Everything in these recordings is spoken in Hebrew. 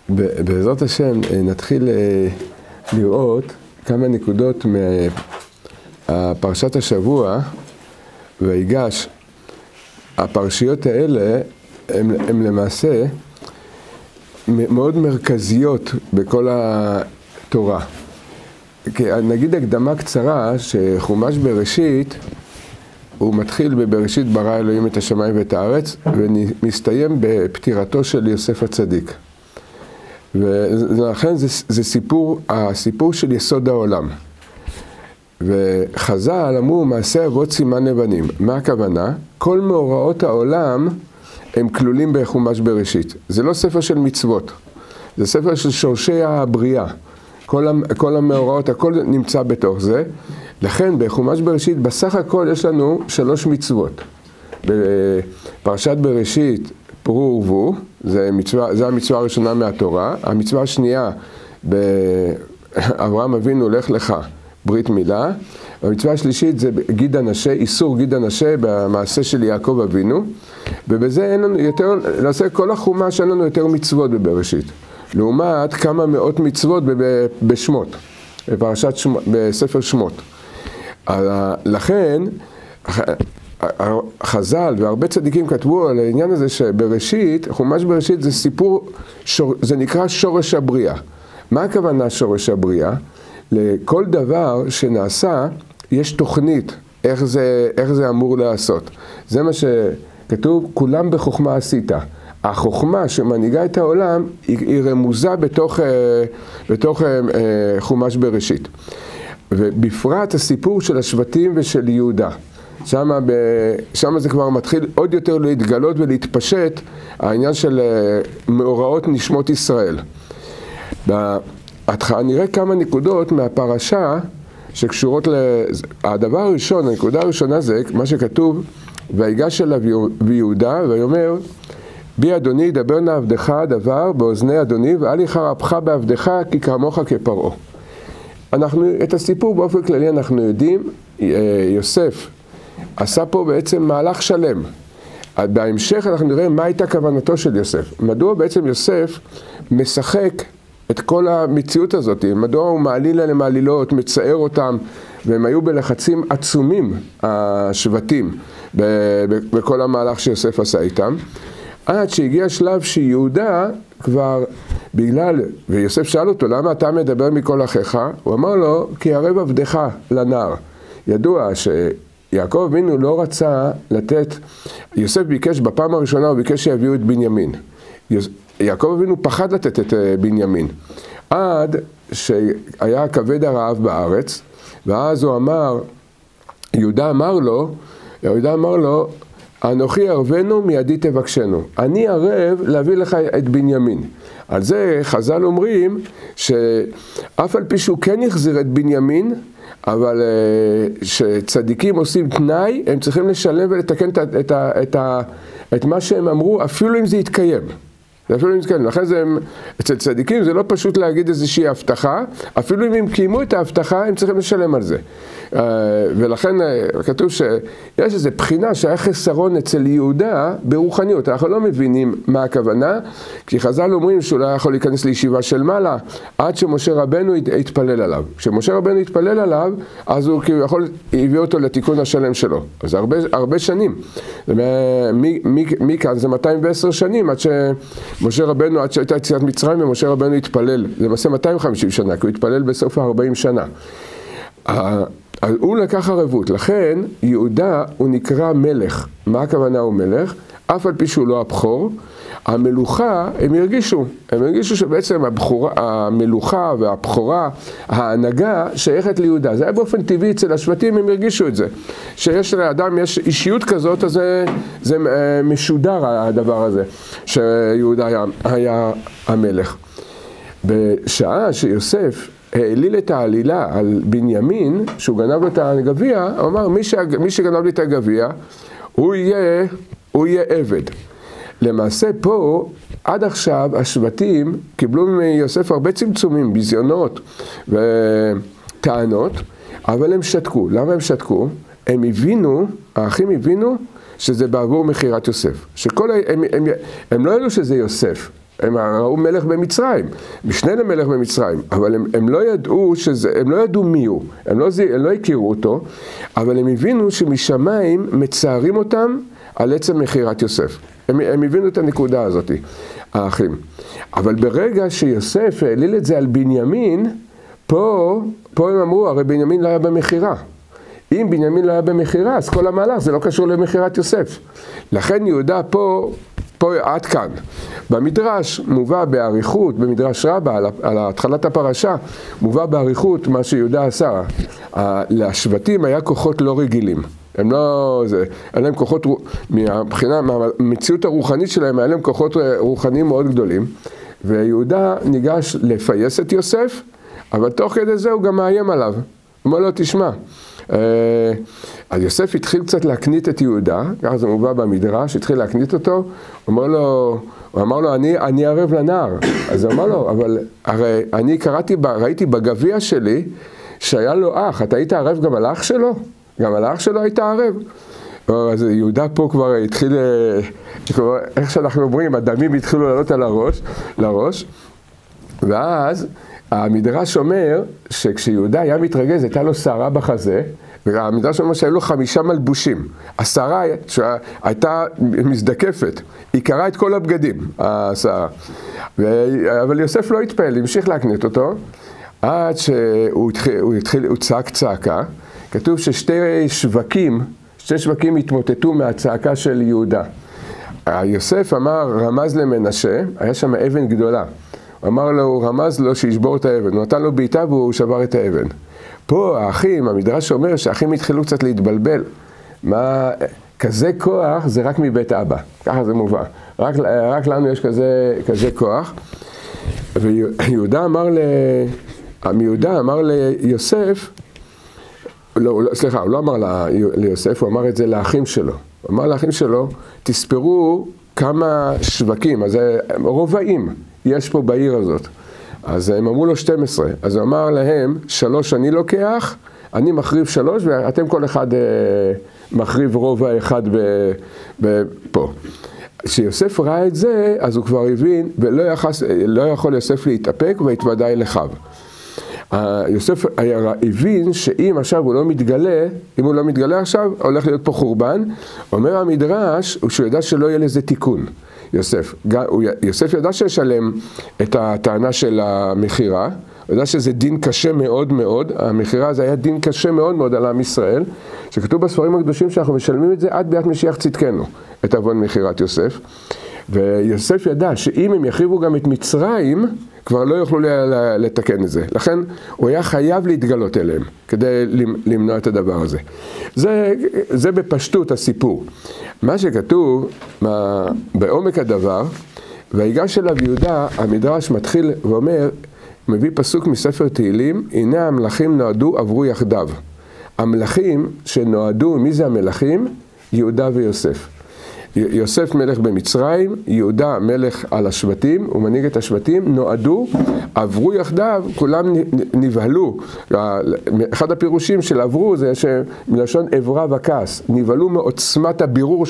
בעזרת השם נתחיל לראות כמה נקודות מהפרשת השבוע ויגש. הפרשיות האלה הן למעשה מאוד מרכזיות בכל התורה. נגיד הקדמה קצרה שחומש בראשית הוא מתחיל בבראשית ברא אלוהים את השמיים ואת הארץ ומסתיים בפטירתו של יוסף הצדיק. ולכן זה הסיפור של יסוד העולם. וחז"ל אמרו מעשה אבות סימן לבנים. מה הכוונה? כל מאורעות העולם הם כלולים בחומש בראשית. זה לא ספר של מצוות, זה ספר של שורשי הבריאה. כל המאורעות, הכל נמצא בתוך זה. לכן בחומש בראשית בסך הכל יש לנו 3 מצוות. בפרשת בראשית פרו ורבו, זה המצווה הראשונה מהתורה. המצווה השנייה באברהם אבינו הולך לך ברית מילה. המצווה השלישית זה גיד הנשה, איסור גיד הנשה במעשה של יעקב אבינו. ובזה אין לנו יותר, לעשה כל החומש אין לנו יותר מצוות בבראשית. לעומת כמה מאות מצוות בשמות, בספר שמות. לכן חז"ל והרבה צדיקים כתבו על העניין הזה שבראשית, חומש בראשית זה סיפור, זה נקרא שורש הבריאה. מה הכוונה שורש הבריאה? לכל דבר שנעשה יש תוכנית איך זה אמור לעשות. זה מה שכתוב, כולם בחוכמה עשית. החוכמה שמנהיגה את העולם היא רמוזה בתוך חומש בראשית. ובפרט הסיפור של השבטים ושל יהודה. שם זה כבר מתחיל עוד יותר להתגלות ולהתפשט העניין של מאורעות נשמות ישראל. נראה כמה נקודות מהפרשה שקשורות הדבר הראשון, הנקודה הראשונה זה מה שכתוב, ויגש אליו ויהודה ויאמר, בי אדוני ידבר נא עבדך דבר באוזני אדוני ואל יחר אפך בעבדך כי כמוך כפרעה. את הסיפור באופן כללי אנחנו יודעים, יוסף עשה פה בעצם מהלך שלם. בהמשך אנחנו נראה מה הייתה כוונתו של יוסף. מדוע בעצם יוסף משחק את כל המציאות הזאת? מדוע הוא מעליל עליהם מעלילות, מצער אותם, והם היו בלחצים עצומים, השבטים, בכל המהלך שיוסף עשה איתם. עד שהגיע שלב שיהודה כבר בגלל, ויוסף שאל אותו, למה אתה מדבר מכל אחיך? הוא אמר לו, כי ערב עבדך לנער. ידוע שיעקב אבינו לא רצה לתת, יוסף ביקש, בפעם הראשונה הוא ביקש שיביאו את בנימין. יעקב אבינו פחד לתת את בנימין. עד שהיה כבד הרעב בארץ, ואז הוא אמר, יהודה אמר לו, אנוכי ערבנו מידי תבקשנו. אני ערב להביא לך את בנימין. על זה חז"ל אומרים שאף על פי שהוא כן יחזיר את בנימין, אבל שצדיקים עושים תנאי, הם צריכים לשלם ולתקן את מה שהם אמרו, אפילו אם זה יתקיים. לכן אצל צדיקים זה לא פשוט להגיד איזושהי הבטחה, אפילו אם הם קיימו את ההבטחה הם צריכים לשלם על זה. ולכן כתוב שיש איזו בחינה שהיה חסרון אצל יהודה ברוחניות. אנחנו לא מבינים מה הכוונה, כי חז"ל אומרים שהוא לא יכול להיכנס לישיבה של מעלה עד שמשה רבנו יתפלל עליו. כשמשה רבנו יתפלל עליו, אז הוא הביא אותו לתיקון השלם שלו. אז הרבה שנים. מכאן זה 210 שנים עד משה רבנו, עד שהייתה יציאת מצרים ומשה רבנו התפלל, זה למעשה 250 שנה, כי הוא התפלל בסוף 40 שנה. הוא לקח ערבות, לכן יהודה הוא נקרא מלך. מה הכוונה הוא מלך? אף על פי שהוא לא הבכור, המלוכה, הם הרגישו שבעצם המלוכה והבכורה, ההנהגה שייכת ליהודה. זה היה באופן טבעי אצל השבטים, הם הרגישו את זה. שיש לאדם, יש אישיות כזאת, אז זה משודר הדבר הזה, שיהודה היה המלך. בשעה שיוסף העליל את העלילה על בנימין, שהוא גנב לו את הגביע, הוא אמר, מי שגנב לי את הגביע, הוא יהיה עבד. למעשה פה, עד עכשיו, השבטים קיבלו מיוסף הרבה צמצומים, ביזיונות וטענות, אבל הם שתקו. למה הם שתקו? האחים הבינו שזה בעבור מחירת יוסף. הם לא ידעו שזה יוסף. הם ראו מלך במצרים, משנה למלך במצרים, אבל הם לא ידעו הם לא ידעו מי הוא, הם לא הכירו אותו, אבל הם הבינו שמשמיים מצערים אותם על עצם מכירת יוסף. הם הבינו את הנקודה הזאת, האחים. אבל ברגע שיוסף העליל את זה על בנימין, פה הם אמרו, הרי בנימין לא היה במכירה. אם בנימין לא היה במכירה, אז כל המהלך זה לא קשור למכירת יוסף. לכן יהודה פה עד כאן. במדרש מובא באריכות, במדרש רבה, על התחלת הפרשה, מובא באריכות מה שיהודה עשה. לשבטים היה כוחות לא רגילים. הם לא, היה להם כוחות, מבחינה, מהמציאות הרוחנית שלהם, היה להם כוחות רוחניים מאוד גדולים. ויהודה ניגש לפייס את יוסף, אבל תוך כדי זה הוא גם מאיים עליו. הוא אומר לו, תשמע, אז יוסף התחיל קצת להקנית את יהודה, ככה זה מובא במדרש, התחיל להקנית אותו, הוא אמר לו, אני ערב לנער. אז הוא אמר לו, אבל הרי אני ראיתי בגביע שלי שהיה לו אח, אתה היית ערב גם על אח שלו? גם על אח שלו היית ערב? אז יהודה פה כבר התחיל, איך שאנחנו אומרים, הדמים התחילו לעלות על לראש, ואז המדרש אומר שכשיהודה היה מתרגז, הייתה לו שערה בחזה, והמדרש אומר שהיו לו 5 מלבושים. השערה הייתה מזדקפת, היא קראה את כל הבגדים, השערה. אבל יוסף לא התפעל, המשיך להקנית אותו, עד שהוא צעק צעקה. כתוב ששתי שווקים התמוטטו מהצעקה של יהודה. יוסף אמר, רמז למנשה, היה שם אבן גדולה. הוא אמר לו, הוא רמז לו שישבור את האבן, הוא נתן לו בעיטה והוא שבר את האבן. פה האחים, המדרש אומר שהאחים התחילו קצת להתבלבל. כזה כוח זה רק מבית אבא, ככה זה מובא. רק לנו יש כזה כוח. ויהודה אמר ליוסף, סליחה, הוא לא אמר ליוסף, הוא אמר את זה לאחים שלו. הוא אמר לאחים שלו, תספרו כמה שווקים, אז רובעים יש פה בעיר הזאת. אז הם אמרו לו 12, אז הוא אמר להם, 3 אני לוקח, אני מחריב 3, ואתם כל אחד מחריב רובע אחד פה. כשיוסף ראה את זה, אז הוא כבר הבין, ולא יכול יוסף להתאפק, והתוודע אל אחיו. יוסף הבין שאם עכשיו הוא לא מתגלה, אם הוא לא מתגלה עכשיו, הולך להיות פה חורבן. אומר המדרש, שהוא ידע שלא יהיה לזה תיקון. יוסף ידע שישלם את הטענה של המכירה, הוא ידע שזה דין קשה מאוד מאוד, המכירה הזה היה דין קשה מאוד מאוד על עם ישראל, שכתוב בספרים הקדושים שאנחנו משלמים את זה עד ביאת משיח צדקנו, את עוון מכירת יוסף. ויוסף ידע שאם הם יחריבו גם את מצרים, כבר לא יוכלו לתקן את זה. לכן הוא היה חייב להתגלות אליהם, כדי למנוע את הדבר הזה. זה בפשטות הסיפור. מה שכתוב בעומק הדבר, ויגש אליו יהודה, המדרש מתחיל ואומר, מביא פסוק מספר תהילים, הנה המלכים נועדו עברו יחדיו. המלכים שנועדו, מי זה המלכים? יהודה ויוסף. יוסף מלך במצרים, יהודה מלך על השבטים, הוא מנהיג את השבטים, נועדו, עברו יחדיו, כולם נבהלו. אחד הפירושים של עברו זה מלשון עברה וכעס, נבהלו מעוצמת הבירור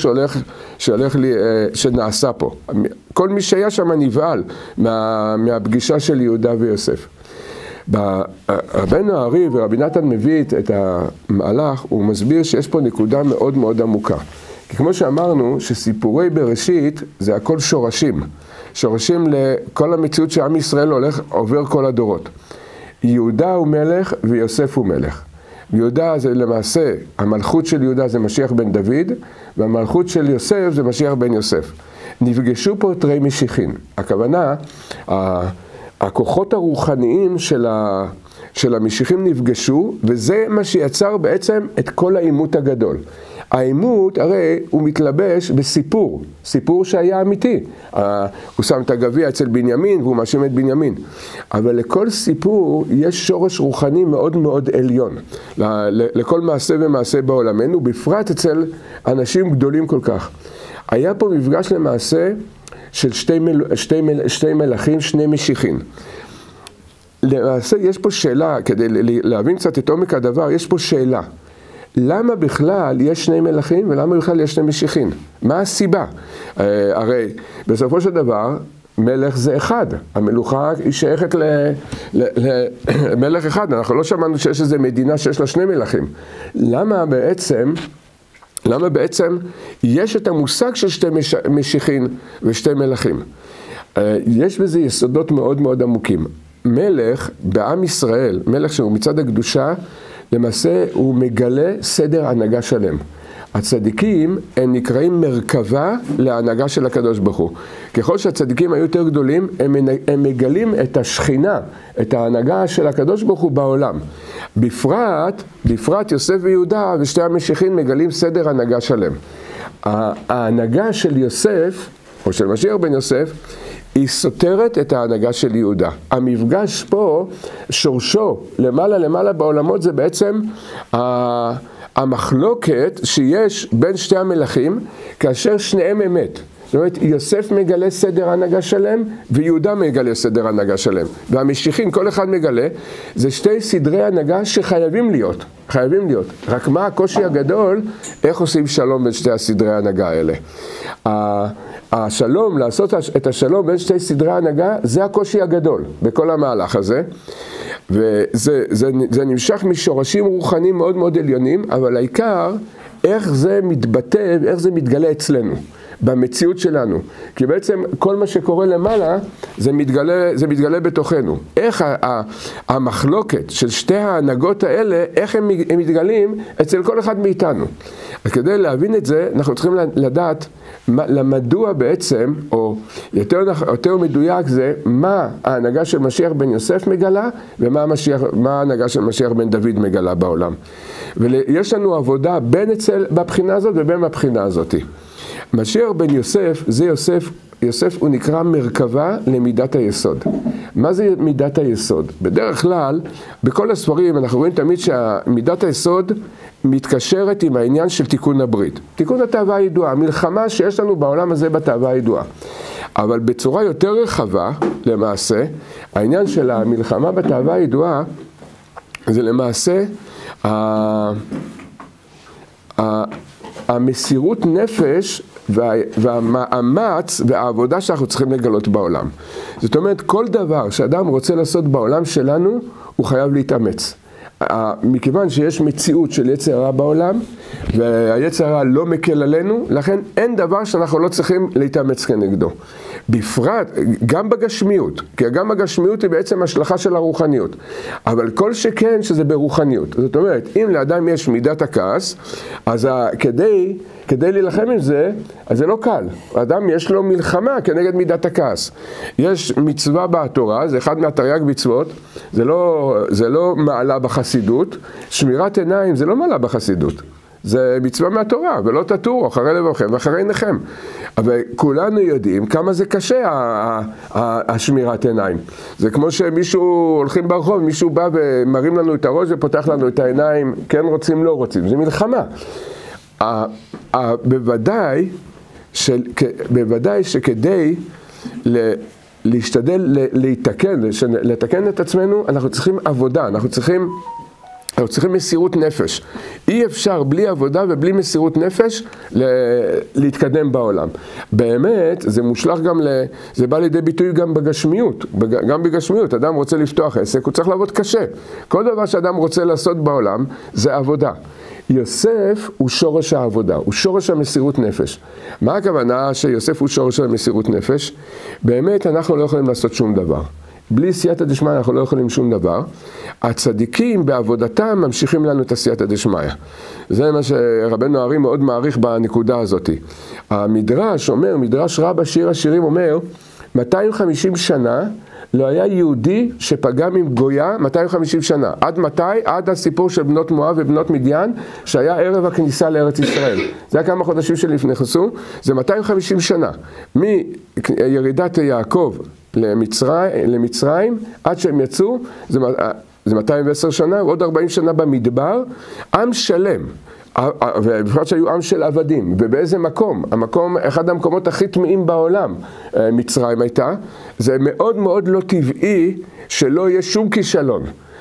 שנעשה פה. כל מי שהיה שם נבהל מהפגישה של יהודה ויוסף. רבנו הארי ורבי נתן מביא את המהלך, הוא מסביר שיש פה נקודה מאוד מאוד עמוקה. כי כמו שאמרנו, שסיפורי בראשית זה הכל שורשים. שורשים לכל המציאות שעם ישראל עובר כל הדורות. יהודה הוא מלך ויוסף הוא מלך. יהודה זה למעשה, המלכות של יהודה זה משיח בן דוד, והמלכות של יוסף זה משיח בן יוסף. נפגשו פה תרי משיחין. הכוונה, הכוחות הרוחניים של המשיחים נפגשו, וזה מה שיצר בעצם את כל העימות הגדול. העימות הרי הוא מתלבש בסיפור, סיפור שהיה אמיתי. הוא שם את הגביע אצל בנימין והוא מאשים את בנימין. אבל לכל סיפור יש שורש רוחני מאוד מאוד עליון. לכל מעשה ומעשה בעולמנו, בפרט אצל אנשים גדולים כל כך. היה פה מפגש למעשה של שתי מלכים, שני משיחים. למעשה יש פה שאלה, כדי להבין קצת את עומק הדבר, יש פה שאלה. למה בכלל יש 2 מלכים ולמה בכלל יש 2 משיחים? מה הסיבה? הרי בסופו של דבר, מלך זה אחד, המלוכה היא שייכת למלך אחד, אנחנו לא שמענו שיש איזו מדינה שיש לה שני מלכים. למה בעצם יש את המושג של שתי משיחין ושתי מלכים? יש בזה יסודות מאוד מאוד עמוקים. מלך בעם ישראל, מלך שהוא מצד הקדושה, למעשה הוא מגלה סדר הנהגה שלם. הצדיקים הם נקראים מרכבה להנהגה של הקדוש ברוך הוא. ככל שהצדיקים היו יותר גדולים, הם מגלים את השכינה, את ההנהגה של הקדוש ברוך הוא בעולם. בפרט יוסף ויהודה ושתי המשיחין מגלים סדר הנהגה שלם. ההנהגה של יוסף, או של משיח בן יוסף, היא סותרת את ההנהגה של יהודה. המפגש פה, שורשו למעלה בעולמות, זה בעצם המחלוקת שיש בין שתי המלכים, כאשר שניהם אמת. זאת אומרת, יוסף מגלה סדר הנהגה שלם, ויהודה מגלה סדר הנהגה שלם. והמשיחים, כל אחד מגלה, זה שתי סדרי הנהגה שחייבים להיות. חייבים להיות. רק מה הקושי הגדול, איך עושים שלום בין שתי הסדרי הנהגה האלה? השלום, לעשות את השלום בין שתי סדרי הנהגה, זה הקושי הגדול בכל המהלך הזה. וזה נמשך משורשים רוחניים מאוד מאוד עליונים, אבל העיקר, איך זה מתבטא, איך זה מתגלה אצלנו, במציאות שלנו. כי בעצם כל מה שקורה למעלה, זה מתגלה בתוכנו. איך המחלוקת של שתי ההנהגות האלה, איך הם מתגלים אצל כל אחד מאיתנו. אז כדי להבין את זה, אנחנו צריכים לדעת למדוע בעצם, או יותר מדויק זה, מה ההנהגה של משיח בן יוסף מגלה, ומה ההנהגה של משיח בן דוד מגלה בעולם. ויש לנו עבודה בין בבחינה הזאת ובין בבחינה הזאת. משיח בן יוסף, זה יוסף הוא נקרא מרכבה למידת היסוד. מה זה מידת היסוד? בדרך כלל, בכל הספרים אנחנו רואים תמיד שמידת היסוד מתקשרת עם העניין של תיקון הברית. תיקון התאווה הידועה, המלחמה שיש לנו בעולם הזה בתאווה הידועה. אבל בצורה יותר רחבה, למעשה, העניין של המלחמה בתאווה הידועה, זה למעשה המסירות נפש והמאמץ והעבודה שאנחנו צריכים לגלות בעולם. זאת אומרת, כל דבר שאדם רוצה לעשות בעולם שלנו, הוא חייב להתאמץ. מכיוון שיש מציאות של יצר הרע בעולם, והיצר הרע לא מקל עלינו, לכן אין דבר שאנחנו לא צריכים להתאמץ כנגדו. בפרט, גם בגשמיות, כי גם בגשמיות היא בעצם השלכה של הרוחניות. אבל כל שכן שזה ברוחניות. זאת אומרת, אם לאדם יש מידת הכעס, אז כדי להילחם עם זה, אז זה לא קל. האדם יש לו מלחמה כנגד מידת הכעס. יש מצווה בתורה, זה אחד מהתרי"ג מצוות, זה לא מעלה בחסידות. שמירת עיניים זה לא מעלה בחסידות. זה מצווה מהתורה, ולא תטורו אחרי לבבכם ואחרי עיניכם. אבל כולנו יודעים כמה זה קשה, השמירת עיניים. זה כמו שמישהו הולכים ברחוב, מישהו בא ומרים לנו את הראש ופותח לנו את העיניים, כן רוצים, לא רוצים. זה מלחמה. בוודאי שכדי להשתדל לתקן את עצמנו, אנחנו צריכים עבודה, אנחנו צריכים מסירות נפש. אי אפשר בלי עבודה ובלי מסירות נפש להתקדם בעולם. באמת, זה מושלך זה בא לידי ביטוי גם בגשמיות. גם בגשמיות, אדם רוצה לפתוח עסק, הוא צריך לעבוד קשה. כל דבר שאדם רוצה לעשות בעולם, זה עבודה. יוסף הוא שורש העבודה, הוא שורש המסירות נפש. מה הכוונה שיוסף הוא שורש המסירות נפש? באמת אנחנו לא יכולים לעשות שום דבר. בלי סייעתא דשמיא אנחנו לא יכולים שום דבר. הצדיקים בעבודתם ממשיכים לנו את הסייעתא דשמיא. זה מה שרבנו הארי מאוד מעריך בנקודה הזאת. המדרש אומר, מדרש רבה שיר השירים אומר, 250 שנה לא היה יהודי שפגם עם גויה 250 שנה. עד מתי? עד הסיפור של בנות מואב ובנות מדיין, שהיה ערב הכניסה לארץ ישראל. זה היה כמה חודשים שנכנסו, זה 250 שנה. מירידת יעקב למצרים, עד שהם יצאו, זה 210 שנה, ועוד 40 שנה במדבר, עם שלם. ובפרט שהיו עם של עבדים, ובאיזה מקום? אחד המקומות הכי טמאים בעולם, מצרים הייתה, זה מאוד מאוד לא טבעי שלא יהיה שום כישלון.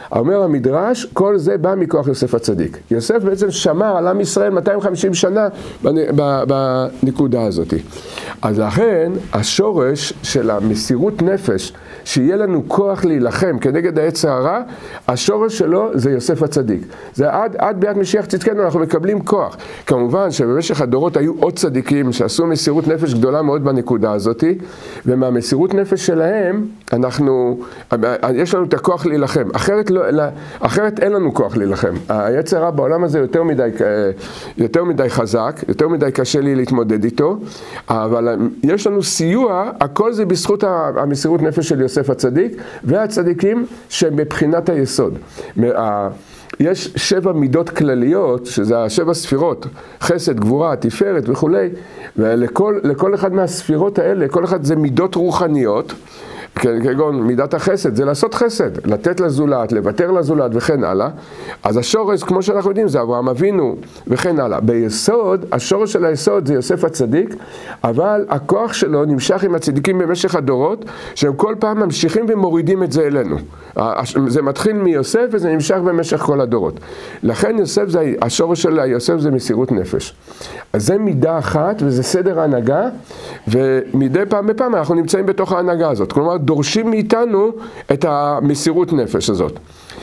אומר המדרש, כל זה בא מכוח יוסף הצדיק. יוסף בעצם שמר על עם ישראל 250 שנה בנקודה הזאת. אז לכן השורש של המסירות נפש, שיהיה לנו כוח להילחם כנגד העץ הרע, השורש שלו זה יוסף הצדיק. זה עד ביאת משיח צדקנו אנחנו מקבלים כוח. כמובן שבמשך הדורות היו עוד צדיקים שעשו מסירות נפש גדולה מאוד בנקודה הזאת, ומהמסירות נפש שלהם יש לנו את הכוח להילחם. אחרת אין לנו כוח להילחם. העץ הרע בעולם הזה יותר מדי חזק, יותר מדי קשה לי להתמודד איתו, אבל יש לנו סיוע, הכל זה בזכות המסירות נפש של יוסף הצדיק, והצדיקים שבבחינת היסוד. יש 7 מידות כלליות, שזה 7 ספירות, חסד, גבורה, תפארת וכו', ולכל אחד מהספירות האלה, כל אחד זה מידות רוחניות, כגון מידת החסד, זה לעשות חסד, לתת לזולת, לוותר לזולת וכן הלאה. אז השורש, כמו שאנחנו יודעים, זה אברהם אבינו וכן הלאה. ביסוד, השורש של היסוד זה יוסף הצדיק, אבל הכוח שלו נמשך עם הצדיקים במשך הדורות, שהם כל פעם ממשיכים ומורידים את זה אלינו. זה מתחיל מיוסף וזה נמשך במשך כל הדורות. לכן השורש של יוסף זה מסירות נפש. אז זה מידה אחת וזה סדר ההנהגה, ומדי פעם בפעם אנחנו נמצאים בתוך ההנהגה הזאת. כלומר, דורשים מאיתנו את המסירות נפש הזאת.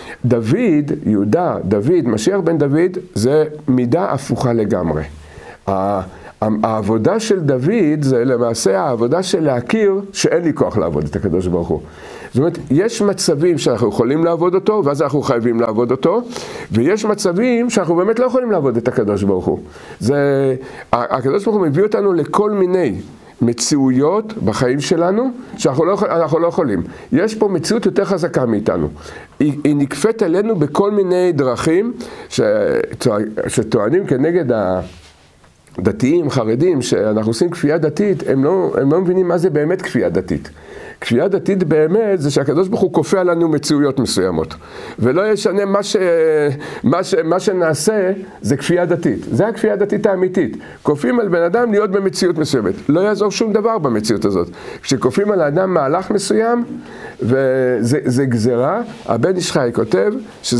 דוד, משיח בן דוד, זה מידה הפוכה לגמרי. העבודה של דוד זה למעשה העבודה של להכיר שאין לי כוח לעבוד את הקדוש ברוך הוא. זאת אומרת, יש מצבים שאנחנו יכולים לעבוד אותו, ואז אנחנו חייבים לעבוד אותו, ויש מצבים שאנחנו באמת לא יכולים לעבוד את הקדוש ברוך הוא. הקדוש ברוך הוא מביא אותנו לכל מיני מציאויות בחיים שלנו, שאנחנו לא יכולים. יש פה מציאות יותר חזקה מאיתנו. היא נקפאת עלינו בכל מיני דרכים, שטוענים כנגד הדתיים, חרדים, שאנחנו עושים כפייה דתית, הם לא מבינים מה זה באמת כפייה דתית. כפייה דתית באמת זה שהקדוש ברוך הוא כופה עלינו מציאויות מסוימות. ולא ישנה מה שנעשה זה כפייה דתית. זה הכפייה הדתית האמיתית. כופים על בן אדם להיות במציאות מסוימת. לא יעזור שום דבר במציאות הזאת. כשכופים על האדם מהלך מסוים, וזה גזרה, הבן איש חי כותב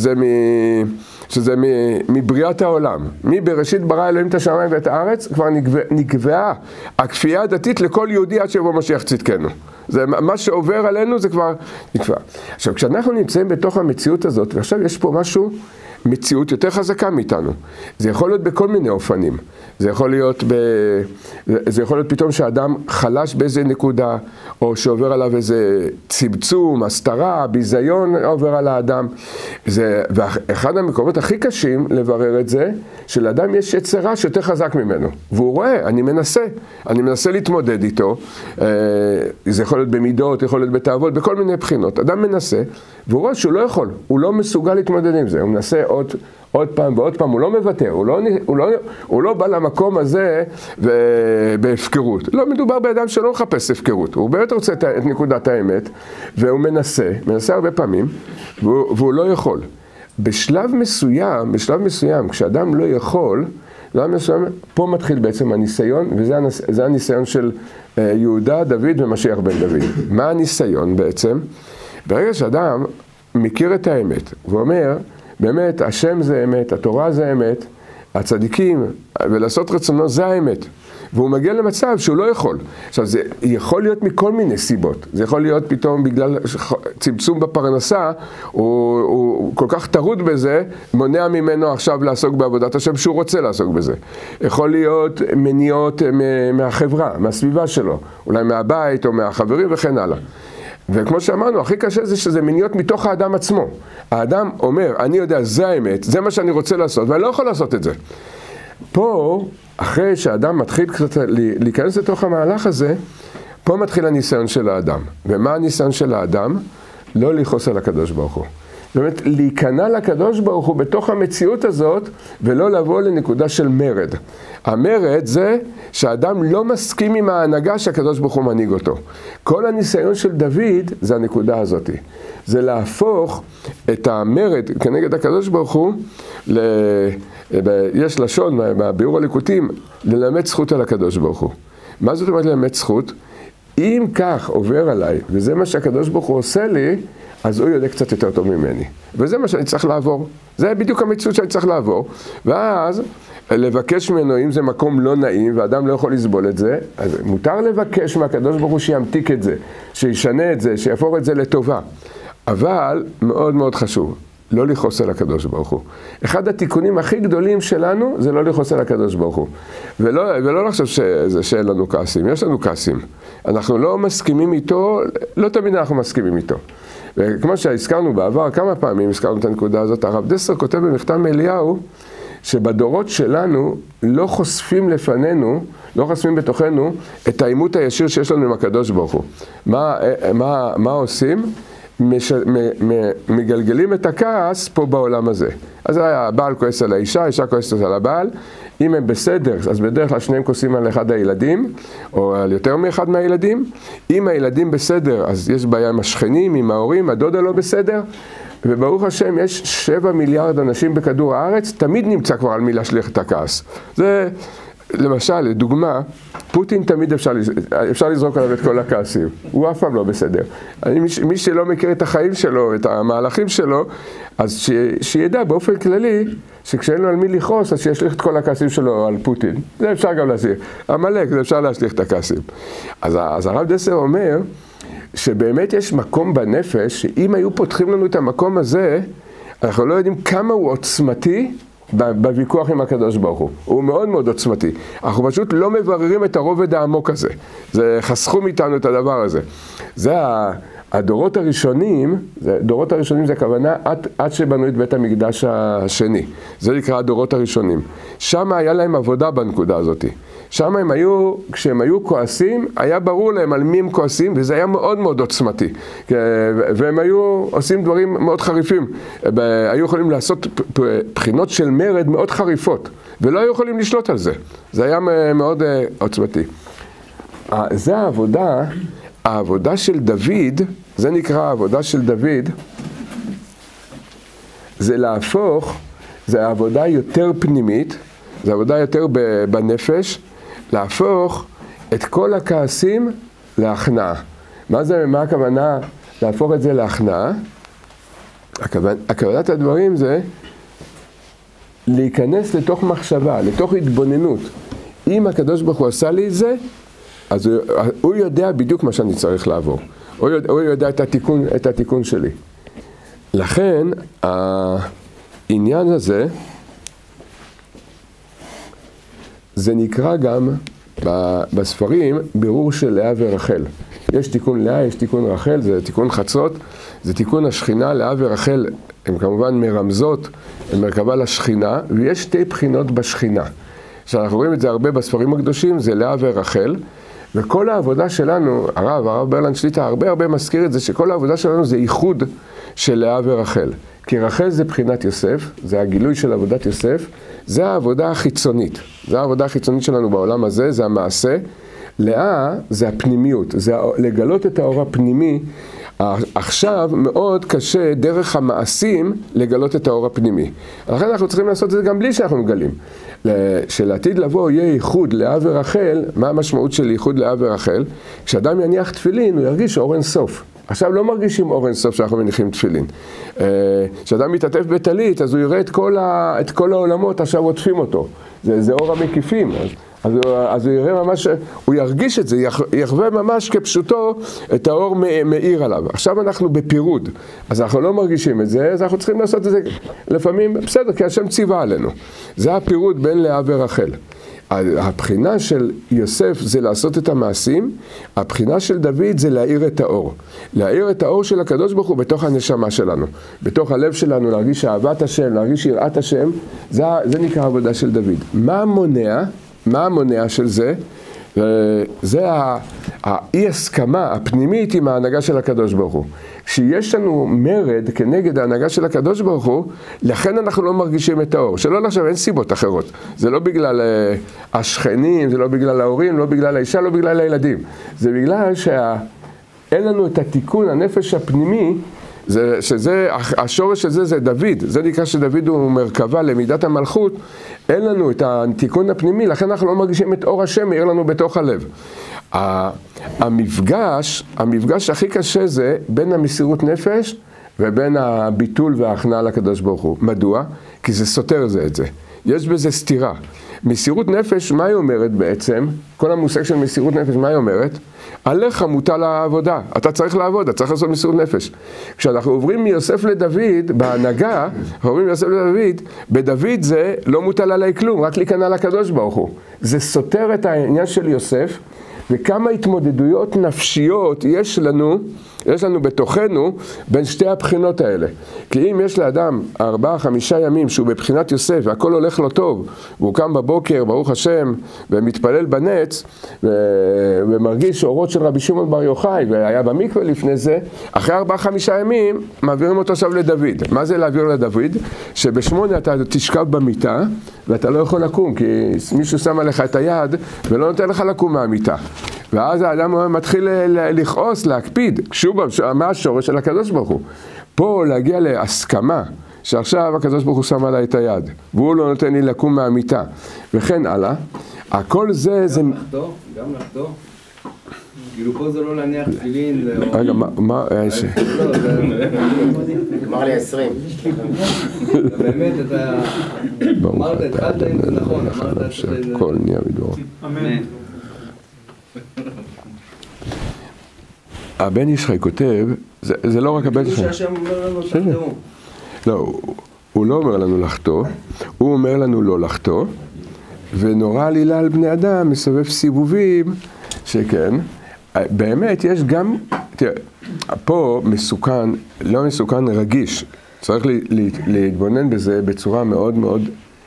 שזה מבריאת העולם. מבראשית ברא אלוהים את השמיים ואת הארץ, כבר נקבעה הכפייה הדתית לכל יהודי עד שיבוא משיח צדקנו. זה מה שעובר עלינו זה כבר נקבע. עכשיו, כשאנחנו נמצאים בתוך המציאות הזאת, ועכשיו יש פה מציאות יותר חזקה מאיתנו. זה יכול להיות בכל מיני אופנים. זה יכול להיות פתאום שהאדם חלש באיזה נקודה, או שעובר עליו איזה צמצום, הסתרה, ביזיון עובר על האדם. ואחד המקומות הכי קשים לברר את זה, שלאדם יש יצרה שיותר חזק ממנו. והוא רואה, אני מנסה להתמודד איתו. זה יכול להיות במידות, יכול להיות בתאוות, בכל מיני בחינות. אדם מנסה, והוא רואה שהוא לא יכול, הוא לא מסוגל להתמודד עם זה. הוא מנסה עוד פעם ועוד פעם, הוא לא מוותר, הוא לא בא למקום הזה בהפקרות. לא מדובר באדם שלא מחפש הפקרות, הוא באמת רוצה את נקודת האמת, והוא מנסה הרבה פעמים, והוא לא יכול. בשלב מסוים, כשאדם לא יכול, פה מתחיל בעצם הניסיון, וזה הניסיון של יהודה, דוד ומשיח בן דוד. מה הניסיון בעצם? ברגע שאדם מכיר את האמת, והוא אומר, באמת, השם זה אמת, התורה זה אמת, הצדיקים, ולעשות רצונו זה האמת. והוא מגיע למצב שהוא לא יכול. עכשיו, זה יכול להיות מכל מיני סיבות. זה יכול להיות פתאום בגלל צמצום בפרנסה, הוא כל כך טרוד בזה, מונע ממנו עכשיו לעסוק בעבודת השם שהוא רוצה לעסוק בזה. יכול להיות מניעות מהחברה, מהסביבה שלו, אולי מהבית או מהחברים וכן הלאה. וכמו שאמרנו, הכי קשה זה שזה מניעות מתוך האדם עצמו. האדם אומר, אני יודע, זה האמת, זה מה שאני רוצה לעשות, ואני לא יכול לעשות את זה. פה, אחרי שהאדם מתחיל קצת להיכנס לתוך המהלך הזה, פה מתחיל הניסיון של האדם. ומה הניסיון של האדם? לא לכעוס על הקדוש ברוך הוא. באמת, להיכנע לקדוש ברוך הוא בתוך המציאות הזאת, ולא לבוא לנקודה של מרד. המרד זה שהאדם לא מסכים עם ההנהגה שהקדוש ברוך הוא מנהיג אותו. כל הניסיון של דוד זה הנקודה הזאת. זה להפוך את המרד כנגד הקדוש ברוך הוא, יש לשון בביאור הליקוטים, ללמד זכות על הקדוש ברוך הוא. מה זאת אומרת ללמד זכות? אם כך עובר עליי, וזה מה שהקדוש ברוך הוא עושה לי, אז הוא יודע קצת יותר טוב ממני. וזה מה שאני צריך לעבור. זה בדיוק המציאות שאני צריך לעבור. ואז לבקש ממנו, אם זה מקום לא נעים, ואדם לא יכול לסבול את זה, אז מותר לבקש מהקדוש ברוך הוא שימתיק את זה, שישנה את זה, שיפור את זה לטובה. אבל מאוד מאוד חשוב, לא לכעוס על הקדוש ברוך הוא. אחד התיקונים הכי גדולים שלנו זה לא לכעוס על הקדוש ברוך הוא. ולא לחשוב שאין לנו כעסים, יש לנו כעסים. אנחנו לא מסכימים איתו, לא תמיד אנחנו מסכימים איתו. וכמו שהזכרנו בעבר, כמה פעמים הזכרנו את הנקודה הזאת, הרב דסר כותב במכתב מאליהו, שבדורות שלנו לא חושפים לפנינו, לא חושפים בתוכנו את העימות הישיר שיש לנו עם הקדוש ברוך הוא. מה עושים? מגלגלים את הכעס פה בעולם הזה. אז הבעל כועס על האישה, האישה כועסת על הבעל. אם הם בסדר, אז בדרך כלל שניהם כועסים על אחד הילדים, או על יותר מאחד מהילדים. אם הילדים בסדר, אז יש בעיה עם השכנים, עם ההורים, הדודה לא בסדר. וברוך השם, יש 7 מיליארד אנשים בכדור הארץ, תמיד נמצא כבר על מי להשליך את הכעס. זה, למשל, לדוגמה, פוטין תמיד אפשר לזרוק עליו את כל הכעסים. הוא אף פעם לא בסדר. מי שלא מכיר את החיים שלו, את המהלכים שלו, אז שידע באופן כללי, שכשאין לו על מי לכעוס, אז שישליך את כל הכעסים שלו על פוטין. זה אפשר גם להשליך. עמלק, זה אפשר להשליך את הכעסים. אז הרב דסר אומר, שבאמת יש מקום בנפש, שאם היו פותחים לנו את המקום הזה, אנחנו לא יודעים כמה הוא עוצמתי בוויכוח עם הקדוש ברוך הוא. הוא מאוד מאוד עוצמתי. אנחנו פשוט לא מבררים את הרובד העמוק הזה. זה חסכו מאיתנו את הדבר הזה. זה הדורות הראשונים, דורות הראשונים זה הכוונה עד שבנו את בית המקדש השני. זה נקרא הדורות הראשונים. שם היה להם עבודה בנקודה הזאת. שם הם היו, כשהם היו כועסים, היה ברור להם על מי הם כועסים, וזה היה מאוד מאוד עוצמתי. והם היו עושים דברים מאוד חריפים. היו יכולים לעשות בחינות של מרד מאוד חריפות, ולא היו יכולים לשלוט על זה. זה היה מאוד עוצמתי. זה העבודה של דוד, זה נקרא העבודה של דוד, זה להפוך, זה העבודה יותר פנימית, זה עבודה יותר בנפש, להפוך את כל הכעסים להכנעה. מה הכוונה להפוך את זה להכנעה? הכוונת הדברים זה להיכנס לתוך מחשבה, לתוך התבוננות. אם הקדוש ברוך הוא עשה לי את זה, אז הוא יודע בדיוק מה שאני צריך לעבור. הוא יודע את התיקון שלי. לכן, העניין הזה, זה נקרא גם בספרים בירור של לאה ורחל. יש תיקון לאה, יש תיקון רחל, זה תיקון חצות, זה תיקון השכינה. לאה ורחל הן כמובן מרמזות למרכבה לשכינה, ויש 2 בחינות בשכינה. שאנחנו רואים את זה הרבה בספרים הקדושים, זה לאה ורחל, וכל העבודה שלנו, הרב ברלנד שליט"א הרבה מזכיר את זה, שכל העבודה שלנו זה ייחוד של לאה ורחל. כי רחל זה בחינת יוסף, זה הגילוי של עבודת יוסף, זה העבודה החיצונית. זה העבודה החיצונית שלנו בעולם הזה, זה המעשה. לאה זה הפנימיות, זה לגלות את האור הפנימי. עכשיו מאוד קשה דרך המעשים לגלות את האור הפנימי. לכן אנחנו צריכים לעשות את זה גם בלי שאנחנו מגלים. שלעתיד לבוא יהיה ייחוד לאה ורחל. מה המשמעות של ייחוד לאה ורחל? כשאדם יניח תפילין הוא ירגיש אור אין סוף. עכשיו לא מרגישים אור אין סוף שאנחנו מניחים תפילין. כשאדם מתעטף בטלית אז הוא יראה את כל העולמות עכשיו עוטפים אותו. זה אור המקיפים. אז הוא יראה ממש, הוא ירגיש את זה, יחווה ממש כפשוטו את האור מאיר עליו. עכשיו אנחנו בפירוד, אז אנחנו לא מרגישים את זה, אז אנחנו צריכים לעשות את זה לפעמים, בסדר, כי השם ציווה עלינו. זה הפירוד בין לאה ורחל. הבחינה של יוסף זה לעשות את המעשים, הבחינה של דוד זה להאיר את האור. להאיר את האור של הקדוש ברוך הוא בתוך הנשמה שלנו, בתוך הלב שלנו, להרגיש אהבת השם, להרגיש יראת השם, זה נקרא עבודה של דוד. מה המונע של זה? זה האי הסכמה הפנימית עם ההנהגה של הקדוש ברוך הוא. כשיש לנו מרד כנגד ההנהגה של הקדוש ברוך הוא, לכן אנחנו לא מרגישים את האור. שלא נחשב, אין סיבות אחרות. זה לא בגלל השכנים, זה לא בגלל ההורים, לא בגלל האישה, לא בגלל הילדים. זה בגלל שאין לנו את התיקון, הנפש הפנימי, השורש של זה דוד. זה נקרא שדוד הוא מרכבה למידת המלכות. אין לנו את התיקון הפנימי, לכן אנחנו לא מרגישים את אור השם מאיר לנו בתוך הלב. המפגש הכי קשה זה בין המסירות נפש ובין הביטול וההכנעה לקדוש ברוך הוא. מדוע? כי זה סותר זה את זה. יש בזה סתירה. מסירות נפש, מה היא אומרת בעצם? כל המושג של מסירות נפש, מה היא אומרת? עליך מוטל העבודה, אתה צריך לעבוד, אתה צריך לעשות מסירות נפש. כשאנחנו עוברים מיוסף לדוד, בהנהגה, אנחנו עוברים מיוסף לדוד, בדוד זה לא מוטל עליי כלום, רק להיכנע לקדוש ברוך הוא. זה סותר את העניין של יוסף, וכמה התמודדויות נפשיות יש לנו בתוכנו בין שתי הבחינות האלה. כי אם יש לאדם 4-5 ימים שהוא בבחינת יוסף והכל הולך לו טוב, והוא קם בבוקר, ברוך השם, ומתפלל בנץ, ומרגיש אורות של רבי שמעון בר יוחאי, והיה במקווה לפני זה, אחרי 4-5 ימים מעבירים אותו עכשיו לדוד. מה זה להעביר לדוד? שב8 אתה תשכב במיטה, ואתה לא יכול לקום, כי מישהו שם עליך את היד, ולא נותן לך לקום מהמיטה. ואז האדם מתחיל לכעוס, להקפיד. שוב, מה השורש של הקדוש ברוך הוא? פה להגיע להסכמה, שעכשיו הקדוש ברוך הוא שם עליי את היד, והוא לא נותן לי לקום מהמיטה, וכן הלאה. הכל זה... גם לחתור? כאילו פה זה לא להניח תפילין, זה... רגע, מה... נגמר לי 20. באמת, אתה... אמרת, התחלת אם זה נכון, אמרת... שהכל נהיה בדברו. אמן. הבן איש חי כותב, זה לא רק הבן איש חי. שהשם אומר לנו תחתרו. לא, הוא לא אומר לנו לחתור, הוא אומר לנו לא לחתור, ונורא עלילה על בני אדם, מסובב סיבובים, שכן, באמת יש גם, תראה, פה מסוכן, לא מסוכן, רגיש, צריך להתבונן בזה בצורה מאוד מאוד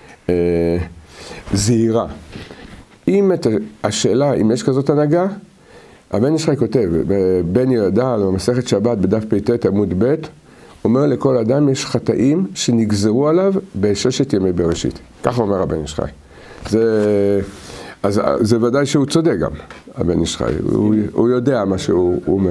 זהירה. אם השאלה, אם יש כזאת הנהגה, הבן איש חי כותב, בבן יהודה, במסכת שבת, בדף פ"ט עמוד ב', אומר לכל אדם יש חטאים שנגזרו עליו ב6 ימי בראשית. ככה אומר הבן איש חי. אז זה ודאי שהוא צודק גם, הבן איש חי. הוא יודע מה שהוא אומר.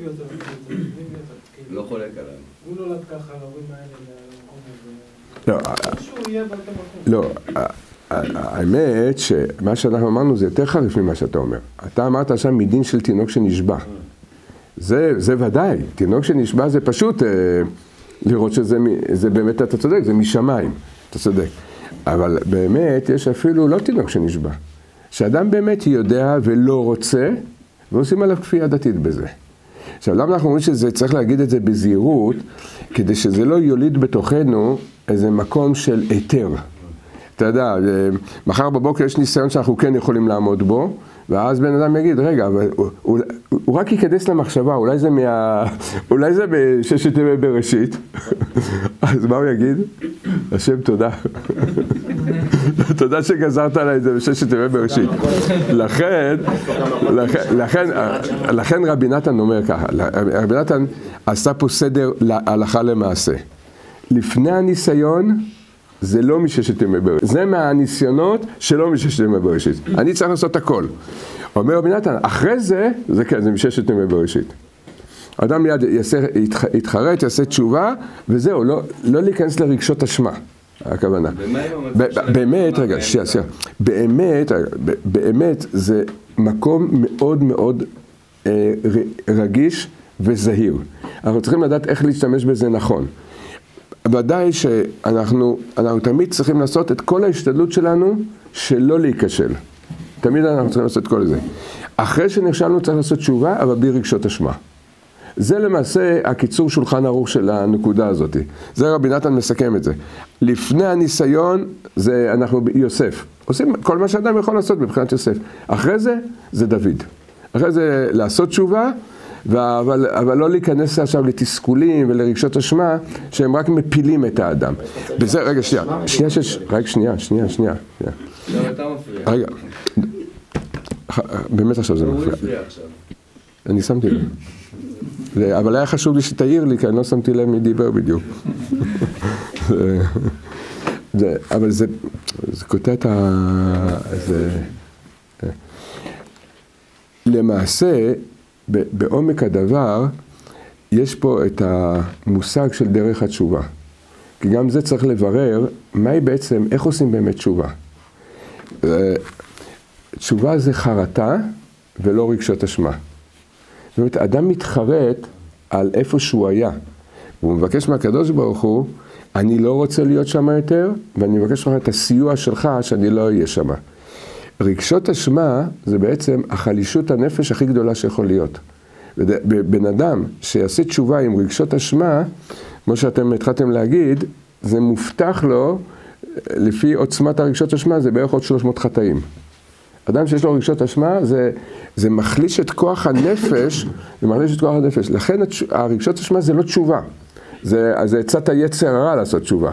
לא חולק עליו. הוא נולד ככה, להורים האלה, למקום הזה. שהוא יהיה באותו מקום. לא, האמת שמה שאנחנו אמרנו זה יותר חריף ממה שאתה אומר. אתה אמרת עכשיו מדין של תינוק שנשבע. זה ודאי, תינוק שנשבע זה פשוט לראות שזה באמת, אתה צודק, זה משמיים, אתה צודק. אבל באמת יש אפילו לא תינוק שנשבע. שאדם באמת יודע ולא רוצה, ועושים עליו כפייה דתית בזה. עכשיו, למה אנחנו אומרים שזה, צריך להגיד את זה בזהירות, כדי שזה לא יוליד בתוכנו איזה מקום של היתר. אתה יודע, מחר בבוקר יש ניסיון שאנחנו כן יכולים לעמוד בו, ואז בן אדם יגיד, רגע, אבל הוא רק ייכנס למחשבה, אולי זה ב6 ימי בראשית. אז מה הוא יגיד? השם תודה. תודה שגזרת עליי את זה ב6 ימי בראשית. לכן רבי נתן אומר ככה, רבי נתן עשה פה סדר הלכה למעשה. לפני הניסיון, זה לא מ6 ימי בראשית. זה מהניסיונות שלא מ6 ימי בראשית. אני צריך לעשות הכל. אומר רבי נתן, אחרי זה, זה כן, זה מ6 ימי בראשית. אדם מיד יתחרט, יעשה תשובה, וזהו, לא להיכנס לרגשות אשמה, הכוונה. באמת, רגע, באמת זה מקום מאוד מאוד רגיש וזהיר. אנחנו צריכים לדעת איך להשתמש בזה נכון. ודאי שאנחנו תמיד צריכים לעשות את כל ההשתדלות שלנו שלא להיכשל. תמיד אנחנו צריכים לעשות את כל זה. אחרי שנכשלנו צריך לעשות תשובה, אבל בלי רגשות אשמה. זה למעשה הקיצור שולחן ערוך של הנקודה הזאת. זה רבי נתן מסכם את זה. לפני הניסיון זה אנחנו יוסף. עושים כל מה שאדם יכול לעשות מבחינת יוסף. אחרי זה זה דוד. אחרי זה לעשות תשובה, אבל לא להיכנס עכשיו לתסכולים ולרגשות אשמה שהם רק מפילים את האדם. וזה, רגע, שנייה. לא, אתה מפריע. רגע, באמת עכשיו זה הוא מפריע. הפריע עכשיו. אני שמתי לב. אבל היה חשוב לי שתעיר לי, כי אני לא שמתי לב מי דיבר בדיוק. אבל זה קוטע את ה... למעשה, בעומק הדבר, יש פה את המושג של דרך התשובה. כי גם זה צריך לברר, מהי בעצם, איך עושים באמת תשובה. תשובה זה חרטה ולא רגשות אשמה. זאת אומרת, אדם מתחרט על איפה שהוא היה. הוא מבקש מהקדוש ברוך הוא, אני לא רוצה להיות שם יותר, ואני מבקש ממך את הסיוע שלך שאני לא אהיה שם. רגשות אשמה זה בעצם החלישות הנפש הכי גדולה שיכול להיות. בן אדם שיעשה תשובה עם רגשות אשמה, כמו שאתם התחלתם להגיד, זה מובטח לו, לפי עוצמת הרגשות אשמה, זה בערך עוד 300 חטאים. אדם שיש לו רגשות אשמה, זה מחליש את כוח הנפש, לכן הרגשות אשמה זה לא תשובה. זה קצת היצר הרע לעשות תשובה.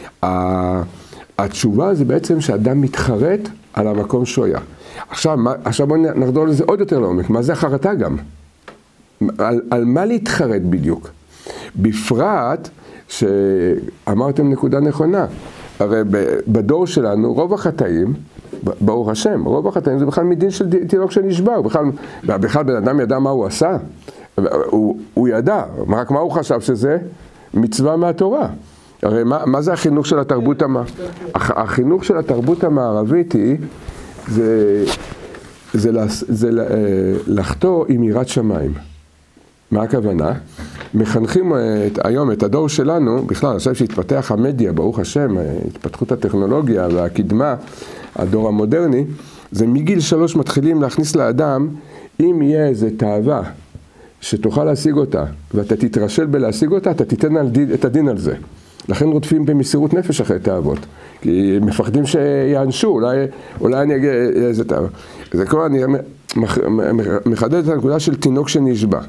התשובה זה בעצם שאדם מתחרט על המקום שהוא היה. עכשיו בואו נחזור לזה עוד יותר לעומק. מה זה החרטה גם? על מה להתחרט בדיוק? בפרט שאמרתם נקודה נכונה. הרי בדור שלנו רוב החטאים, ברוך השם, רוב החטאים זה בכלל מדין של תינוק שנשבר. בכלל בן אדם ידע מה הוא עשה. הוא ידע, רק מה הוא חשב שזה? מצווה מהתורה. הרי מה זה החינוך של התרבות החינוך של התרבות המערבית זה לחטוא עם יראת שמיים. מה הכוונה? מחנכים היום את הדור שלנו, בכלל, אני חושב שהתפתח המדיה, ברוך השם, התפתחות הטכנולוגיה והקדמה, הדור המודרני, זה מגיל 3 מתחילים להכניס לאדם, אם יהיה איזה תאווה שתוכל להשיג אותה, ואתה תתרשל בלהשיג אותה, אתה תיתן את הדין על זה. לכן רודפים במסירות נפש אחרי תאוות, כי מפחדים שיענשו, אולי אני אגיד איזה תאווה. זה כבר אני מחדד את הנקודה של תינוק שנשבע.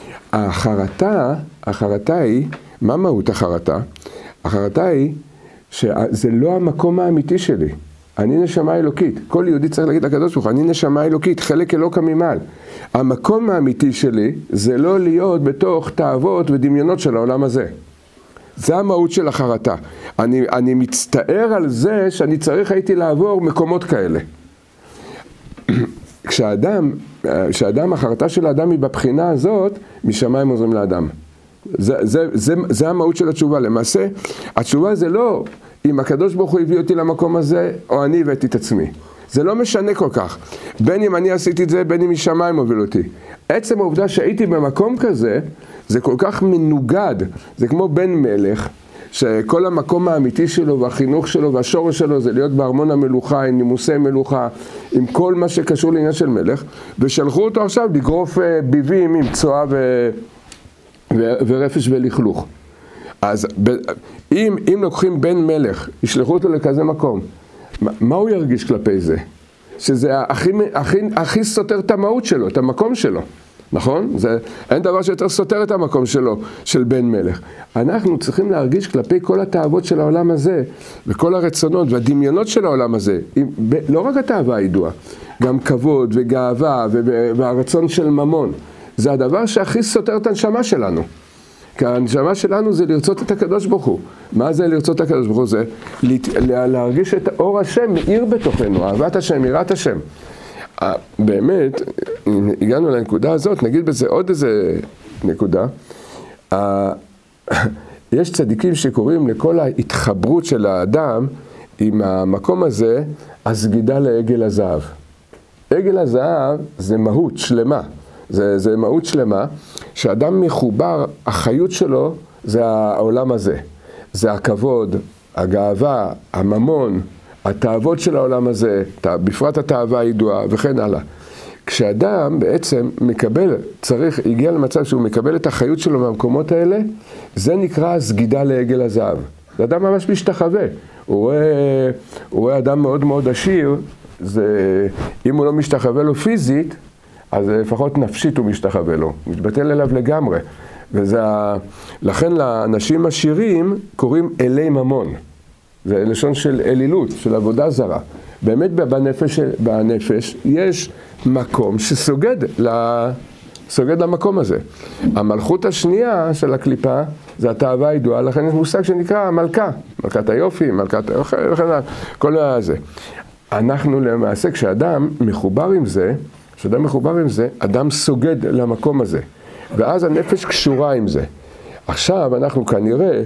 החרטה היא, מה מהות החרטה? החרטה היא שזה לא המקום האמיתי שלי. אני נשמה אלוקית. כל יהודי צריך להגיד לקדוש ברוך הוא, אני נשמה אלוקית, חלק אלוקה ממעל. המקום האמיתי שלי זה לא להיות בתוך תאוות ודמיונות של העולם הזה. זה המהות של החרטה. אני מצטער על זה שאני צריך הייתי לעבור מקומות כאלה. כשאדם, החרטה של האדם היא בבחינה הזאת, משמיים עוזרים לאדם. זה המהות של התשובה. למעשה, התשובה זה לא אם הקדוש ברוך הוא הביא אותי למקום הזה, או אני הבאתי את עצמי. זה לא משנה כל כך. בין אם אני עשיתי את זה, בין אם משמיים הוביל אותי. עצם העובדה שהייתי במקום כזה, זה כל כך מנוגד. זה כמו בן מלך, שכל המקום האמיתי שלו והחינוך שלו והשורש שלו זה להיות בארמון המלוכה, עם נימוסי מלוכה, עם כל מה שקשור לעניין של מלך, ושלחו אותו עכשיו לגרוף ביבים עם צועה ורפש ולכלוך. אז אם לוקחים בן מלך, ישלחו אותו לכזה מקום, מה הוא ירגיש כלפי זה? שזה הכי סותר את המהות שלו, את המקום שלו. נכון? אין דבר שיותר סותר את המקום שלו, של בן מלך. אנחנו צריכים להרגיש כלפי כל התאוות של העולם הזה, וכל הרצונות והדמיונות של העולם הזה. לא רק התאווה הידועה, גם כבוד וגאווה והרצון של ממון. זה הדבר שהכי סותר את הנשמה שלנו. כי הנשמה שלנו זה לרצות את הקדוש ברוך הוא. מה זה לרצות את הקדוש ברוך הוא? זה להרגיש את אור השם מאיר בתוכנו, אהבת השם, יראת השם. באמת, הגענו לנקודה הזאת, נגיד בזה עוד איזה נקודה. יש צדיקים שקוראים לכל ההתחברות של האדם עם המקום הזה, הסגידה לעגל הזהב. עגל הזהב זה מהות שלמה. זה מהות שלמה, שאדם מחובר, החיות שלו זה העולם הזה. זה הכבוד, הגאווה, הממון, התאוות של העולם הזה, בפרט התאווה הידועה וכן הלאה. כשאדם בעצם מקבל, הגיע למצב שהוא מקבל את החיות שלו מהמקומות האלה, זה נקרא סגידה לעגל הזהב. זה אדם ממש משתחווה. הוא רואה אדם מאוד מאוד עשיר, אם הוא לא משתחווה לו פיזית, אז לפחות נפשית הוא משתחווה לו, מתבטל אליו לגמרי. לכן לאנשים עשירים קוראים אלי ממון. זה לשון של אלילות, של עבודה זרה. באמת בנפש יש מקום שסוגד למקום הזה. המלכות השנייה של הקליפה זה התאווה הידועה, לכן יש מושג שנקרא מלכה, מלכת היופי, מלכת היוכל, כל הזה. אנחנו למעשה, כשאדם מחובר עם זה, אדם סוגד למקום הזה. ואז הנפש קשורה עם זה. עכשיו אנחנו כנראה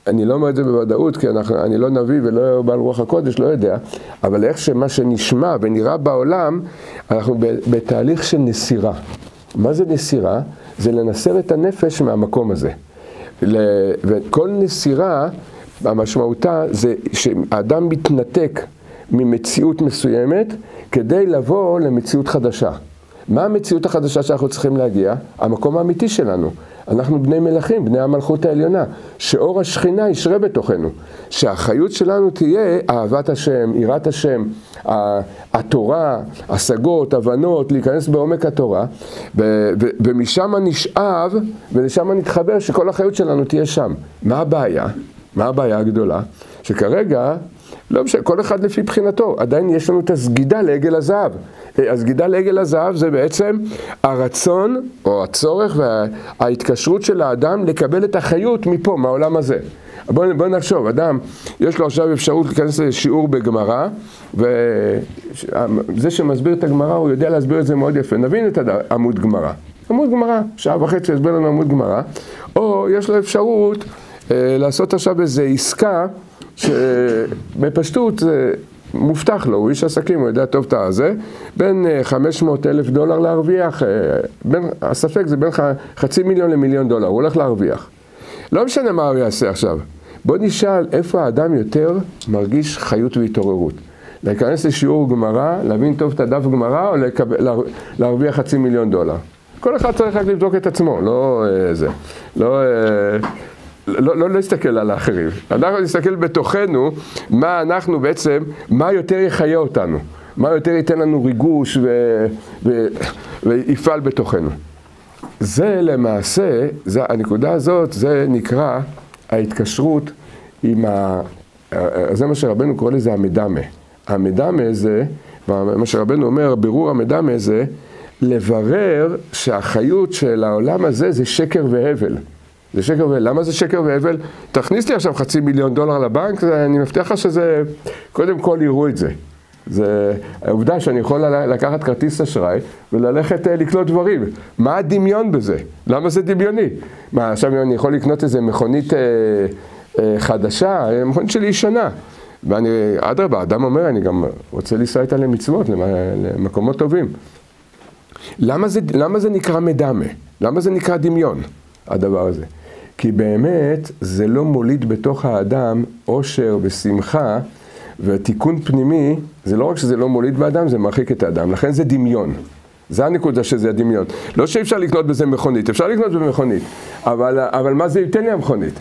אני לא אומר את זה בוודאות, כי אני לא נביא ולא בעל רוח הקודש, לא יודע, אבל איך שמה שנשמע ונראה בעולם, אנחנו בתהליך של נסירה. מה זה נסירה? זה לנסר את הנפש מהמקום הזה. וכל נסירה, המשמעותה זה שהאדם מתנתק ממציאות מסוימת כדי לבוא למציאות חדשה. מה המציאות החדשה שאנחנו צריכים להגיע? המקום האמיתי שלנו. אנחנו בני מלכים, בני המלכות העליונה, שאור השכינה ישרה בתוכנו, שהחיות שלנו תהיה אהבת השם, יראת השם, התורה, השגות, הבנות, להיכנס בעומק התורה, ומשם נשאב ולשם נתחבר שכל החיות שלנו תהיה שם. מה הבעיה? מה הבעיה הגדולה? שכרגע, לא משנה, כל אחד לפי בחינתו, עדיין יש לנו את הסגידה לעגל הזהב. הסגידה לעגל הזהב זה בעצם הרצון או הצורך וההתקשרות של האדם לקבל את החיות מפה, מהעולם הזה. בואו נחשוב, אדם, יש לו עכשיו אפשרות להיכנס לשיעור בגמרא, וזה שמסביר את הגמרא, הוא יודע להסביר את זה מאוד יפה. נבין את עמוד גמרא. עמוד גמרא, שעה וחצי יסביר לנו עמוד גמרא, או יש לו אפשרות לעשות עכשיו איזו עסקה, שבפשטות זה מובטח לו, הוא איש עסקים, הוא יודע טוב את הזה, בין $500,000 להרוויח, הספק זה בין $500,000 ל$1,000,000, הוא הולך להרוויח. לא משנה מה הוא יעשה עכשיו. בוא נשאל איפה האדם יותר מרגיש חיות והתעוררות. להיכנס לשיעור גמרא, להבין טוב את הדף גמרא, או להרוויח $500,000. כל אחד צריך רק לבדוק את עצמו, לא להסתכל על האחרים. אנחנו נסתכל בתוכנו מה אנחנו בעצם, מה יותר יחיה אותנו, מה יותר ייתן לנו ריגוש ויפעל בתוכנו. זה למעשה, הנקודה הזאת, זה נקרא ההתקשרות עם זה מה שרבנו קורא לזה המדמה. המדמה זה, מה שרבנו אומר, בירור המדמה זה, לברר שהחיות של העולם הזה זה שקר והבל. זה שקר והבל. למה זה שקר והבל? תכניס לי עכשיו $500,000 לבנק, אני מבטיח לך שזה, קודם כל יראו את זה. זה העובדה שאני יכול לקחת כרטיס אשראי וללכת לקנות דברים. מה הדמיון בזה? למה זה דמיוני? מה, עכשיו אני יכול לקנות איזה מכונית חדשה, מכונית שלי ישנה. ואני, אדרבה, האדם אומר, אני גם רוצה לנסוע איתה למצוות, למקומות טובים. למה זה נקרא מדמה? למה זה נקרא דמיון, הדבר הזה? כי באמת זה לא מוליד בתוך האדם אושר ושמחה, ותיקון פנימי, זה לא רק שזה לא מוליד באדם, זה מרחיק את האדם. לכן זה דמיון. זה הנקודה שזה הדמיון. לא שאי אפשר לקנות בזה מכונית, אפשר לקנות בזה מכונית. אבל מה זה ייתן לי המכונית?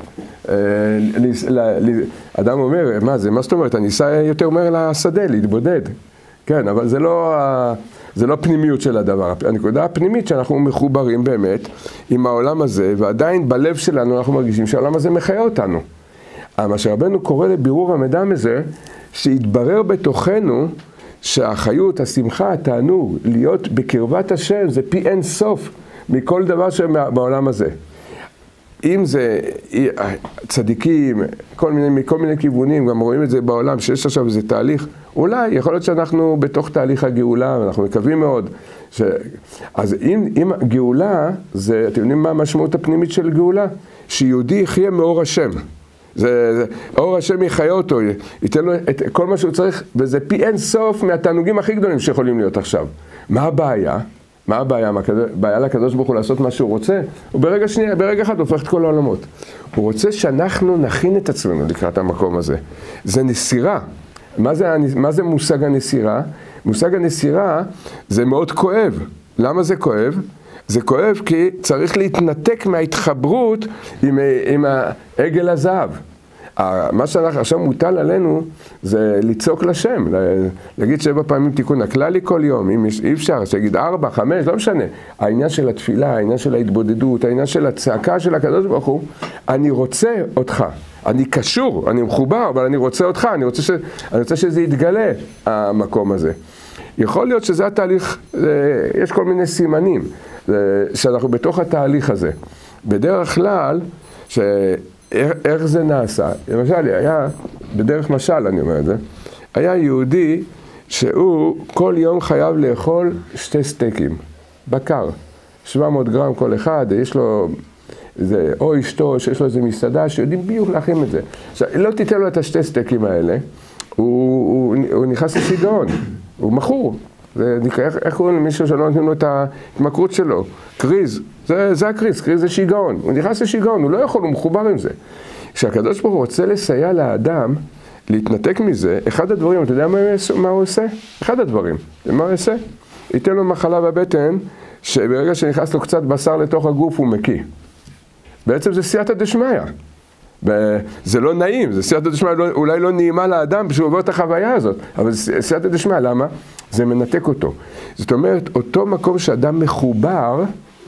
אדם אומר, מה זאת אומרת? אני אסע יותר מהר לשדה, להתבודד. כן, אבל זה לא פנימיות של הדבר. הנקודה הפנימית שאנחנו מחוברים באמת עם העולם הזה, ועדיין בלב שלנו אנחנו מרגישים שהעולם הזה מחיה אותנו. מה שרבנו קורא לבירור המדמה הזה, שהתברר בתוכנו שהחיות, השמחה, התענוג, להיות בקרבת השם, זה פי אין סוף מכל דבר שבעולם הזה. אם זה צדיקים, מכל מיני כיוונים, גם רואים את זה בעולם, שיש עכשיו איזה תהליך, אולי יכול להיות שאנחנו בתוך תהליך הגאולה, ואנחנו מקווים מאוד. אז אם גאולה, אתם יודעים מה המשמעות הפנימית של גאולה? שיהודי יחיה מאור השם. אור השם יחיה אותו, ייתן לו את כל מה שהוא צריך, וזה פי אין סוף מהתענוגים הכי גדולים שיכולים להיות עכשיו. מה הבעיה? מה הבעיה? הבעיה לקדוש ברוך הוא לעשות מה שהוא רוצה? הוא ברגע אחד הופך את כל העולמות. הוא רוצה שאנחנו נכין את עצמנו לקראת המקום הזה. זה נסירה. מה זה מושג הנסירה? מושג הנסירה זה מאוד כואב. למה זה כואב? זה כואב כי צריך להתנתק מההתחברות עם העגל הזהב. מה שאנחנו עכשיו מוטל עלינו זה לצעוק לשם, להגיד 7 פעמים תיקון הכללי כל יום, אם אי אפשר, שיגיד 4, 5, לא משנה. העניין של התפילה, העניין של ההתבודדות, העניין של הצעקה של הקדוש ברוך הוא, אני רוצה אותך, אני קשור, אני מחובר, אבל אני רוצה אותך, אני רוצה שזה יתגלה, המקום הזה. יכול להיות שזה התהליך, יש כל מיני סימנים, שאנחנו בתוך התהליך הזה. בדרך כלל, איך זה נעשה? למשל, היה, בדרך משל אני אומר את זה, היה יהודי שהוא כל יום חייב לאכול 2 סטייקים, בקר, 700 גרם כל אחד, יש לו זה או אשתו שיש לו איזה מסעדה שיודעים בדיוק להכין את זה. עכשיו, לא תיתן לו את השתי סטייקים האלה, הוא נכנס לשיגעון, הוא מכור. איך קוראים למישהו שלא נותנים לו את ההתמכרות שלו? קריז, זה הקריז, קריז זה שיגעון. הוא נכנס לשיגעון, הוא לא יכול, הוא מחובר עם זה. כשהקדוש ברוך הוא רוצה לסייע לאדם, להתנתק מזה, אחד הדברים, אתה יודע מה הוא עושה? אחד הדברים, מה הוא עושה? ייתן לו מחלה בבטן, שברגע שנכנס לו קצת בשר לתוך הגוף הוא מקיא. בעצם זה סייעתא דשמיא. זה לא נעים, זה סייעתא דשמיא אולי לא נעימה לאדם שהוא עובר את החוויה הזאת, אבל זה סייעתא דשמיא, למה? זה מנתק אותו. זאת אומרת, אותו מקום שאדם מחובר,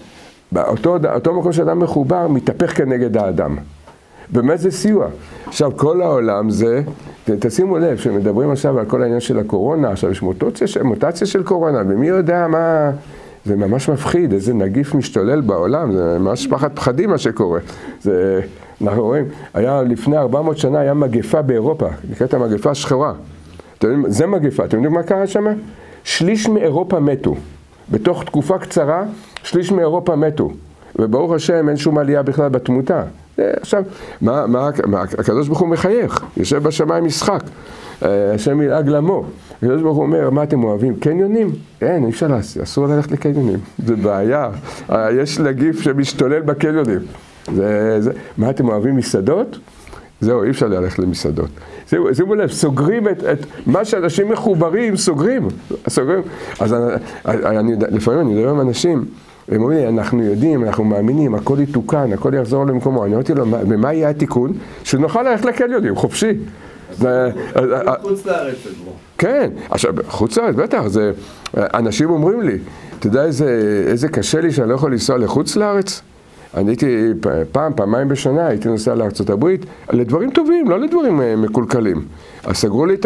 אותו מקום שאדם מחובר מתהפך כנגד האדם. באמת זה סיוע. עכשיו, כל העולם זה, תשימו לב, שמדברים עכשיו על כל העניין של הקורונה, עכשיו יש מוטציה של קורונה, ומי יודע מה, זה ממש מפחיד, איזה נגיף משתולל בעולם, זה ממש פחד פחדים מה שקורה. זה, אנחנו רואים, היה לפני 400 שנה, היה מגפה באירופה, נקראת המגפה השחורה. זה מגפה, אתם יודעים מה קרה שם? שליש מאירופה מתו. בתוך תקופה קצרה, שליש מאירופה מתו. וברוך השם, אין שום עלייה בכלל בתמותה. עכשיו, הקדוש ברוך הוא מחייך, יושב בשמיים משחק, השם ילעג למו. הקדוש ברוך הוא אומר, מה אתם אוהבים? קניונים? אין, אי אפשר לעשות, אסור ללכת לקניונים. זה בעיה, יש נגיף שמשתולל בקניונים. מה אתם אוהבים? מסעדות? זהו, אי אפשר ללכת למסעדות. שימו לב, סוגרים את מה שאנשים מחוברים, סוגרים. אז לפעמים אני מדבר עם אנשים, הם אומרים לי, אנחנו יודעים, אנחנו מאמינים, הכל יתוקן, הכל יחזור למקומו. אני אמרתי לו, ומה יהיה התיקון? שנוכל ללכת לקניונים, חופשי. חוץ לארץ, כן, עכשיו, חוץ לארץ, בטח, אנשים אומרים לי, אתה יודע איזה קשה לי שאני לא יכול לנסוע לחוץ לארץ? אני הייתי פעמיים בשנה, הייתי נוסע לארצות הברית, לדברים טובים, לא לדברים מקולקלים. אז סגרו לי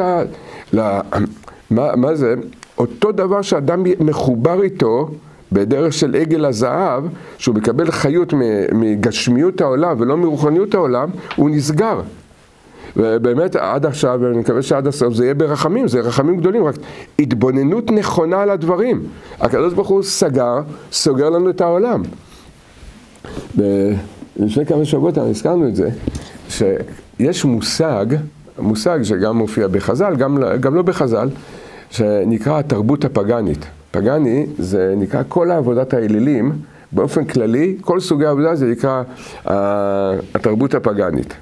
מה זה? אותו דבר שאדם מחובר איתו, בדרך של עגל הזהב, שהוא מקבל חיות מגשמיות העולם ולא מרוחניות העולם, הוא נסגר. ובאמת עד עכשיו, ואני מקווה שעד הסוף, זה יהיה ברחמים, זה רחמים גדולים, רק התבוננות נכונה על הדברים. הקדוש ברוך הוא סוגר לנו את העולם. לפני כמה שבועות הזכרנו את זה, שיש מושג שגם מופיע בחז"ל, גם לא בחז"ל, שנקרא התרבות הפגנית. פגני זה נקרא כל העבודת האלילים, באופן כללי, כל סוגי העבודה זה נקרא התרבות הפגנית.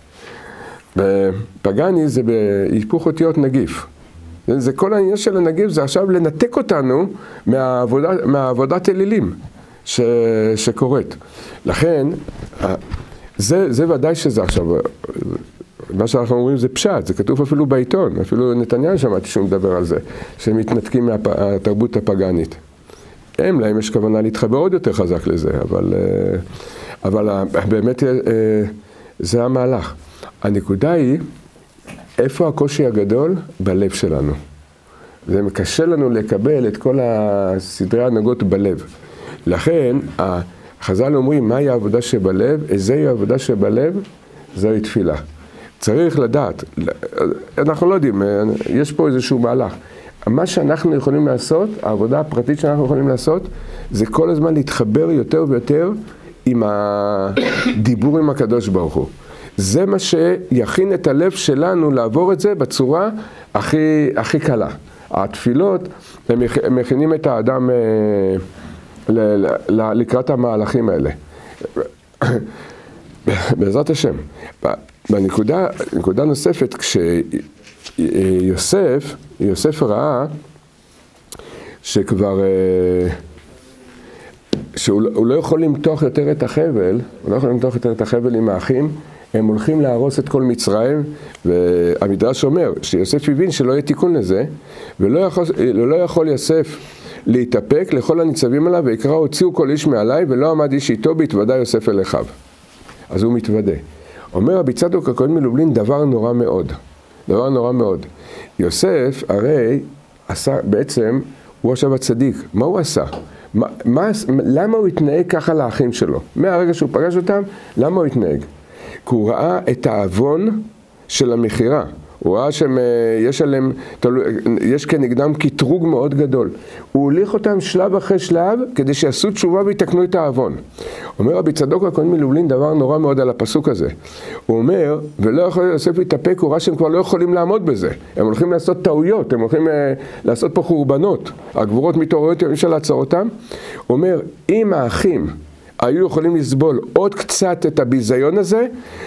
פגני זה בהיפוך אותיות נגיף. זה כל העניין של הנגיף, זה עכשיו לנתק אותנו מהעבודת אלילים שקורית. לכן, זה ודאי שזה עכשיו, מה שאנחנו אומרים זה פשט, זה כתוב אפילו בעיתון, אפילו נתניהו שמעתי שהוא מדבר על זה, שהם מתנתקים מהתרבות הפגנית. להם יש כוונה להתחבר עוד יותר חזק לזה, אבל באמת זה המהלך. הנקודה היא, איפה הקושי הגדול? בלב שלנו. זה קשה לנו לקבל את כל הסדרי הנהגות בלב. לכן, החז"ל אומרים, מהי העבודה שבלב? איזוהי העבודה שבלב? זוהי תפילה. צריך לדעת, אנחנו לא יודעים, יש פה איזשהו מהלך. מה שאנחנו יכולים לעשות, העבודה הפרטית שאנחנו יכולים לעשות, זה כל הזמן להתחבר יותר ויותר עם הדיבור עם הקדוש ברוך הוא. זה מה שיכין את הלב שלנו לעבור את זה בצורה הכי קלה. התפילות, הם מכינים את האדם לקראת המהלכים האלה. בעזרת השם. בנקודה נוספת, כשיוסף ראה שכבר, שהוא לא יכול למתוח יותר את החבל, עם האחים, הם הולכים להרוס את כל מצרים, והמדרש אומר שיוסף הבין שלא יהיה תיקון לזה, ולא יכול יוסף להתאפק לכל הניצבים עליו, ויקרא הוציאו כל איש מעלי, ולא עמד איש איתו, בהתוודע יוסף אל אחיו. אז הוא מתוודה. אומר רבי צדוק הכהן מלובלין דבר נורא מאוד. יוסף הרי עשה, בעצם הוא עכשיו הצדיק. מה הוא עשה? למה הוא התנהג ככה לאחים שלו? מהרגע שהוא פגש אותם, למה הוא התנהג? כי הוא ראה את העוון של המחירה. הוא ראה יש כנגדם קטרוג מאוד גדול. הוא הוליך אותם שלב אחרי שלב כדי שיעשו תשובה ויתקנו את העוון. אומר רבי צדוק הכהן מלובלין דבר נורא מאוד על הפסוק הזה. הוא אומר, ולא יכול יוסף להתאפק, הוא ראה שהם כבר לא יכולים לעמוד בזה. הם הולכים לעשות טעויות, הם הולכים לעשות פה חורבנות. הגבורות מתעוררות, אי אפשר לעצור אותם. הוא אומר, אם האחים היו יכולים לסבול עוד קצת את הביזיון הזה,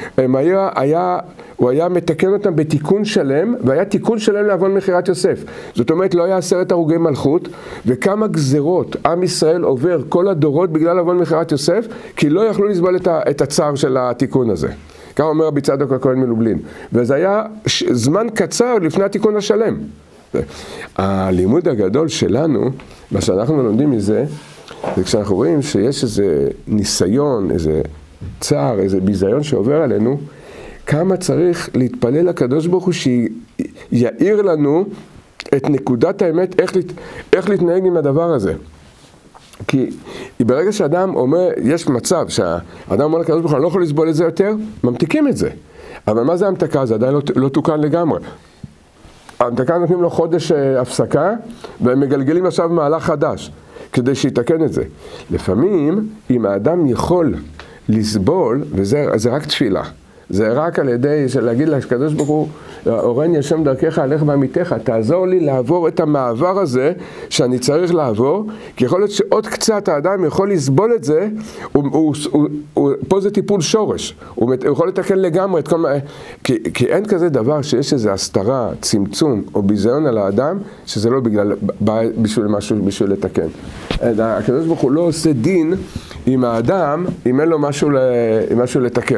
הוא היה מתקן אותם בתיקון שלם, והיה תיקון שלם לעוון מכירת יוסף. זאת אומרת, לא היה 10 הרוגי מלכות, וכמה גזרות עם ישראל עובר כל הדורות בגלל עוון מכירת יוסף, כי לא יכלו לסבול את הצער של התיקון הזה. כך אומר רבי צדוק הכהן מלובלין. וזה היה זמן קצר לפני התיקון השלם. הלימוד הגדול שלנו, מה שאנחנו לומדים מזה, זה כשאנחנו רואים שיש איזה ניסיון, איזה צער, איזה ביזיון שעובר עלינו, כמה צריך להתפלל לקדוש ברוך הוא שיעיר לנו את נקודת האמת, איך להתנהג עם הדבר הזה. כי ברגע שאדם אומר, יש מצב שהאדם אומר לקדוש ברוך הוא, אני לא יכול לסבול את זה יותר, ממתיקים את זה. אבל מה זה המתקה? זה עדיין לא תוקן לגמרי. המתקה נותנים לו חודש הפסקה, והם מגלגלים עכשיו מהלך חדש, כדי שיתקן את זה. לפעמים, אם האדם יכול לסבול, וזה רק תפילה, זה רק על ידי להגיד לקדוש ברוך הוא, אורן ישם דרכך, הלך בעמיתך, תעזור לי לעבור את המעבר הזה שאני צריך לעבור, כי יכול להיות שעוד קצת האדם יכול לסבול את זה, פה זה טיפול שורש, הוא יכול לתקן לגמרי את כל מה, כי אין כזה דבר שיש איזו הסתרה, צמצום או ביזיון על האדם, שזה לא בשביל משהו, בשביל לתקן. הקדוש ברוך הוא לא עושה דין עם האדם, אם אין לו משהו לתקן.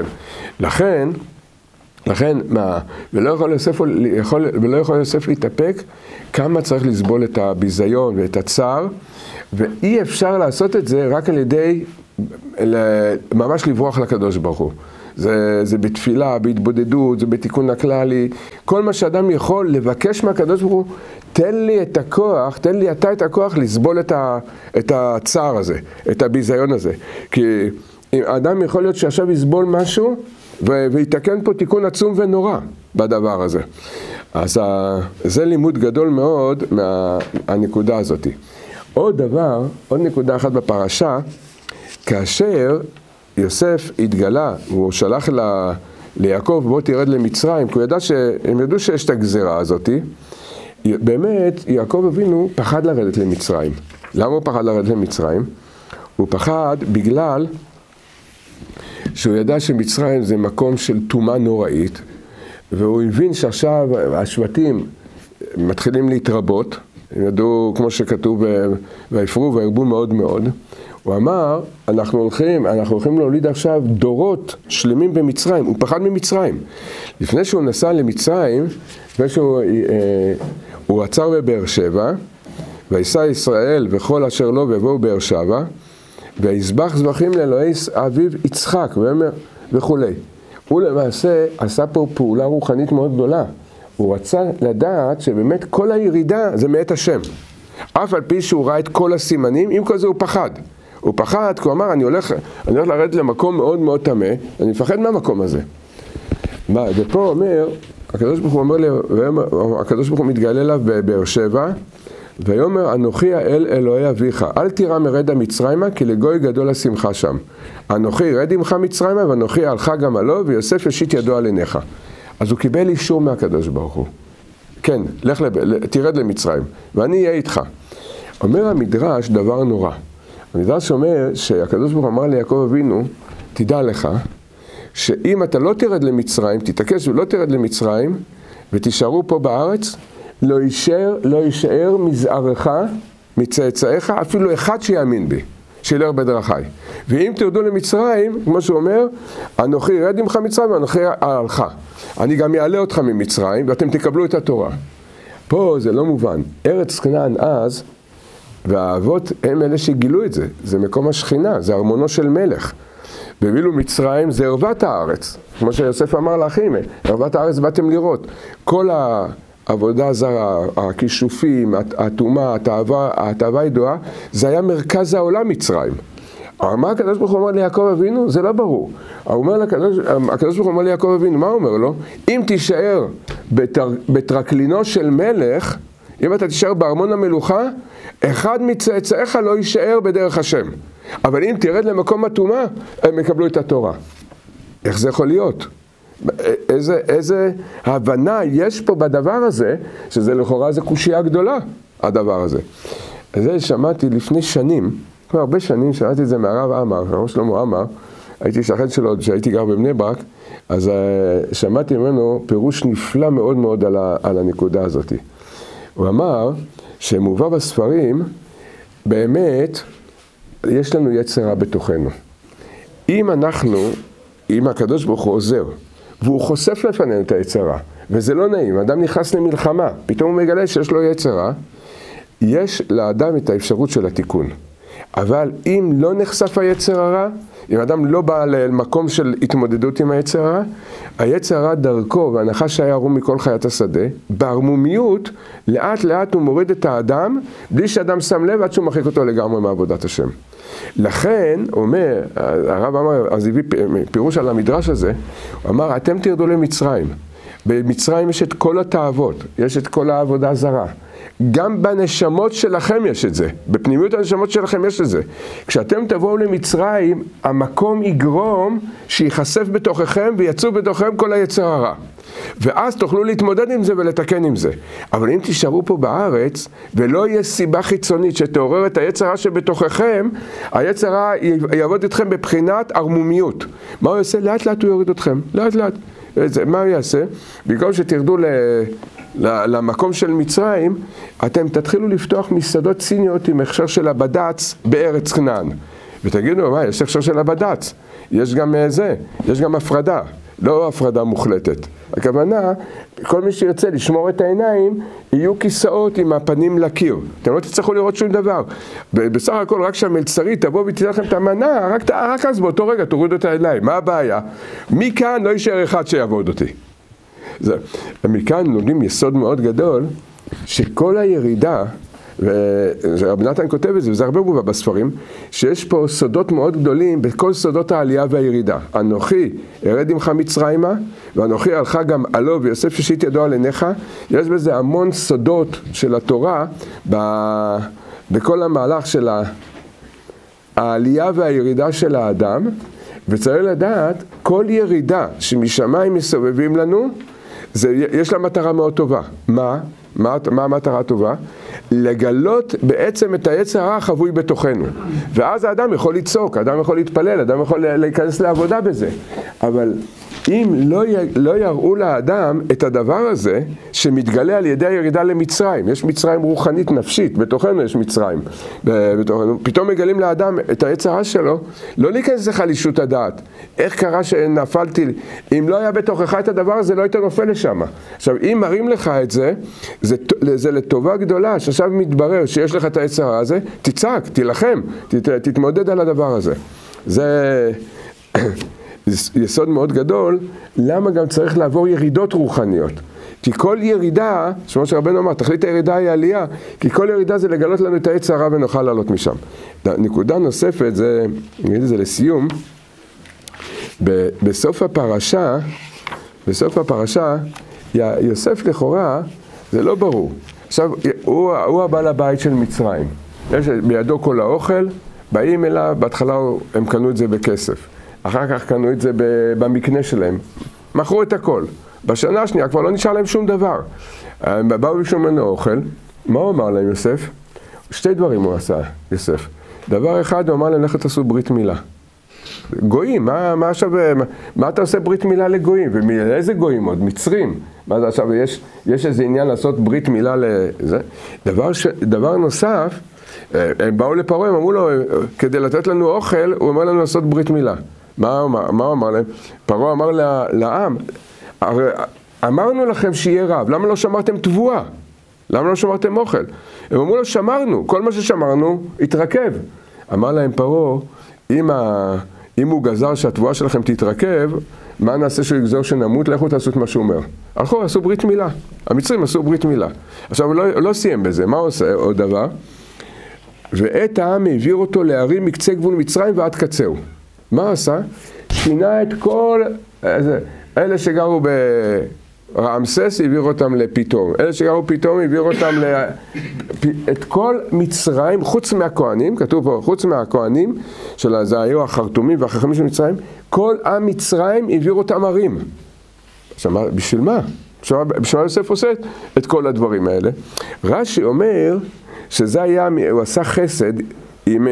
לכן, ולא יכול יוסף להתאפק, כמה צריך לסבול את הביזיון ואת הצער, ואי אפשר לעשות את זה רק על ידי ממש לברוח לקדוש ברוך הוא. זה בתפילה, בהתבודדות, זה בתיקון הכללי, כל מה שאדם יכול לבקש מהקדוש ברוך הוא, תן לי את הכוח, תן לי אתה את הכוח לסבול את הצער הזה, את הביזיון הזה. כי האדם יכול להיות שעכשיו יסבול משהו, ויתקן פה תיקון עצום ונורא בדבר הזה. אז זה לימוד גדול מאוד מהנקודה הזאת. עוד נקודה אחת בפרשה, כאשר יוסף התגלה, הוא שלח ליעקב, בוא תרד למצרים, כי הם ידעו שיש את הגזירה הזאת. באמת, יעקב אבינו פחד לרדת למצרים. למה הוא פחד לרדת למצרים? הוא פחד בגלל שהוא ידע שמצרים זה מקום של טומאה נוראית, והוא הבין שעכשיו השבטים מתחילים להתרבות, הם ידעו, כמו שכתוב, ויפרו וירבו מאוד מאוד. הוא אמר, אנחנו הולכים להוליד עכשיו דורות שלמים במצרים. הוא פחד ממצרים. לפני שהוא נסע למצרים, הוא עצר בבאר שבע, ויסע ישראל וכל אשר לו ויבואו באר שבע, ויזבח זבחים לאלוהי אביו יצחק וכו'. הוא למעשה עשה פה פעולה רוחנית מאוד גדולה. הוא רצה לדעת שבאמת כל הירידה זה מאת השם. אף על פי שהוא ראה את כל הסימנים, עם כל זה הוא פחד. הוא פחד, כי הוא אמר, אני הולך לרדת למקום מאוד מאוד טמא, אני מפחד מהמקום הזה. ופה אומר, הקדוש ברוך הוא מתגלה אליו בבאר שבע, ויאמר אנוכי האל אלוהי אביך, אל תירא מרד מצרימה, כי לגוי גדול השמחה שם. אנוכי רד עמך מצרימה, ואנוכי הלך גם עלו, ויוסף ישית ידו על עיניך. אז הוא קיבל אישור מהקדוש ברוך הוא. כן, תרד למצרים, ואני אהיה איתך. אומר המדרש דבר נורא. המדרש אומר שהקדוש ברוך הוא אמר ליעקב אבינו, תדע לך, שאם אתה לא תרד למצרים, תתעקש ולא תרד למצרים, ותישארו פה בארץ, לא יישאר מזערך, מצאצאיך, אפילו אחד שיאמין בי, שילך בדרכי. ואם תרדו למצרים, כמו שהוא אומר, אנוכי ירד עמך מצרים ואנוכי אהלך. אני גם יעלה אותך ממצרים, ואתם תקבלו את התורה. פה זה לא מובן. ארץ כנען אז, והאבות הם אלה שגילו את זה. זה מקום השכינה, זה ארמונו של מלך. ואילו מצרים זה ערוות הארץ. כמו שיוסף אמר לאחים, ערוות הארץ באתם לראות. כל העבודה הזרה, הכישופים, הטומאה, התאווה הידועה, זה היה מרכז העולם מצרים. מה הקדוש ברוך הוא אומר ליעקב אבינו? זה לא ברור. הקדוש ברוך הוא אומר ליעקב אבינו, מה הוא אומר לו? אם תישאר בטרקלינו של מלך, אם אתה תישאר בארמון המלוכה, אחד מצאצאיך לא יישאר בדרך השם. אבל אם תרד למקום הטומאה, הם יקבלו את התורה. איך זה יכול להיות? איזה הבנה יש פה בדבר הזה, שזה לכאורה זה קושיה גדולה, הדבר הזה. זה שמעתי לפני שנים, כבר הרבה שנים, שמעתי את זה מהרב עמר, הרב שלמה עמר, הייתי שכן שלו, שהייתי גר בבני ברק, אז שמעתי ממנו פירוש נפלא מאוד מאוד על הנקודה הזאת. הוא אמר שמובא בספרים, באמת, יש לנו יצר רע בתוכנו. אם הקדוש ברוך הוא עוזר, והוא חושף לפנינו את היצר רע, וזה לא נעים, אדם נכנס למלחמה, פתאום הוא מגלה שיש לו יצר רע, יש לאדם את האפשרות של התיקון. אבל אם לא נחשף היצר הרע, אם אדם לא בא למקום של התמודדות עם היצר הרע, היצר הרע דרכו, והנחש היה ערום מכל חיית השדה, בערמומיות, לאט לאט הוא מוריד את האדם, בלי שאדם שם לב עד שהוא מחליק אותו לגמרי מעבודת השם. לכן, אומר, הרב אמר, אז הביא פירוש על המדרש הזה, הוא אמר, אתם תרדו למצרים. במצרים יש את כל התאוות, יש את כל העבודה הזרה. גם בנשמות שלכם יש את זה, בפנימיות הנשמות שלכם יש את זה. כשאתם תבואו למצרים, המקום יגרום שיחשף בתוככם ויצאו בתוככם כל היצר הרע. ואז תוכלו להתמודד עם זה ולתקן עם זה. אבל אם תישארו פה בארץ, ולא יהיה סיבה חיצונית שתעורר את היצר הרע שבתוככם, היצר הרע יעבוד אתכם בבחינת ערמומיות. מה הוא יעשה? לאט לאט הוא יוריד אתכם, לאט לאט. מה הוא יעשה? בגלל שתרדו למקום של מצרים, אתם תתחילו לפתוח מסעדות סיניות עם הכשר של הבד"ץ בארץ כנען. ותגידו, מה, יש הכשר של הבד"ץ? יש גם יש גם הפרדה, לא הפרדה מוחלטת. הכוונה, כל מי שירצה לשמור את העיניים, יהיו כיסאות עם הפנים לקיר. אתם לא תצטרכו לראות שום דבר. בסך הכל, רק שהמלצרית תבוא ותיתן לכם את המנה, רק אז באותו רגע תורידו את העיניים. מה הבעיה? מכאן לא יישאר אחד שיעבוד אותי. מכאן לומדים יסוד מאוד גדול, שכל הירידה, ורב נתן כותב את זה, וזה הרבה מובא בספרים, שיש פה סודות מאוד גדולים בכל סודות העלייה והירידה. אנוכי ארד עמך מצרימה, ואנוכי הלכה גם עלו ויוסף ששית ידו על עיניך. יש בזה המון סודות של התורה בכל המהלך של העלייה והירידה של האדם, וצריך לדעת, כל ירידה שמשמיים מסובבים לנו, יש לה מטרה מאוד טובה. מה המטרה הטובה? לגלות בעצם את היצר הרע החבוי בתוכנו. ואז האדם יכול לצעוק, האדם יכול להתפלל, האדם יכול להיכנס לעבודה בזה. אבל אם לא יראו לאדם את הדבר הזה, שמתגלה על ידי הירידה למצרים, יש מצרים רוחנית נפשית, בתוכנו יש מצרים, פתאום מגלים לאדם את היצר הרע שלו, לא להיכנס לחלישות הדעת. איך קרה שנפלתי? אם לא היה בתוכך את הדבר הזה, לא היית נופל לשם. עכשיו, אם מראים לך את זה, זה לטובה גדולה, שעכשיו מתברר שיש לך את היצר הרע הזה, תצעק, תילחם, תתמודד על הדבר הזה. זה יסוד מאוד גדול, למה גם צריך לעבור ירידות רוחניות. כי כל ירידה, כמו שרבנו אמר, תכלית הירידה היא עלייה, כי כל ירידה זה לגלות לנו את היצר הרע ונוכל לעלות משם. נקודה נוספת, נגיד את זה לסיום, בסוף הפרשה, יוסף לכאורה, זה לא ברור. עכשיו, הוא הבעל הבית של מצרים. יש בידו כל האוכל, באים אליו, בהתחלה הם קנו את זה בכסף. אחר כך קנו את זה במקנה שלהם. מכרו את הכל. בשנה השנייה כבר לא נשאר להם שום דבר. באו ביקשו ממנו אוכל. מה הוא אמר להם יוסף? שתי דברים הוא עשה, יוסף. דבר אחד, הוא אמר להם, לכו תעשו ברית מילה. גויים, מה אתה עושה ברית מילה לגויים? ואיזה גויים עוד? מצרים. מה זה עכשיו? יש איזה עניין לעשות ברית מילה לזה? דבר נוסף, הם באו לפרעה, הם אמרו לו, כדי לתת לנו אוכל, הוא אמר לנו לעשות ברית מילה. מה הוא אמר להם? פרעה אמר לעם, אמרנו לכם שיהיה רב, למה לא שמרתם תבואה? למה לא שמרתם אוכל? הם אמרו לו, שמרנו, כל מה ששמרנו התרכב. אמר להם פרעה, אם הוא גזר שהתבואה שלכם תתרכב, מה נעשה שהוא יגזור שנמות? לכו תעשו את מה שהוא אומר. הלכו, עשו ברית מילה. המצרים עשו ברית מילה. עכשיו, הוא לא סיים בזה. מה הוא עושה? עוד דבר. ואת העם העביר אותו להרים מקצה גבול מצרים ועד קצהו. מה עשה? שינה את כל, אלה שגרו ברעמסס העביר אותם לפיתום, אלה שגרו פיתום העביר אותם את כל מצרים, חוץ מהכהנים, כתוב פה, חוץ מהכהנים, זה היו החרטומים והחכמים של מצרים, כל עם מצרים העביר אותם ערים. עכשיו, בשביל מה? בשביל יוסף עושה את כל הדברים האלה. רש"י אומר שזה היה, הוא עשה חסד עם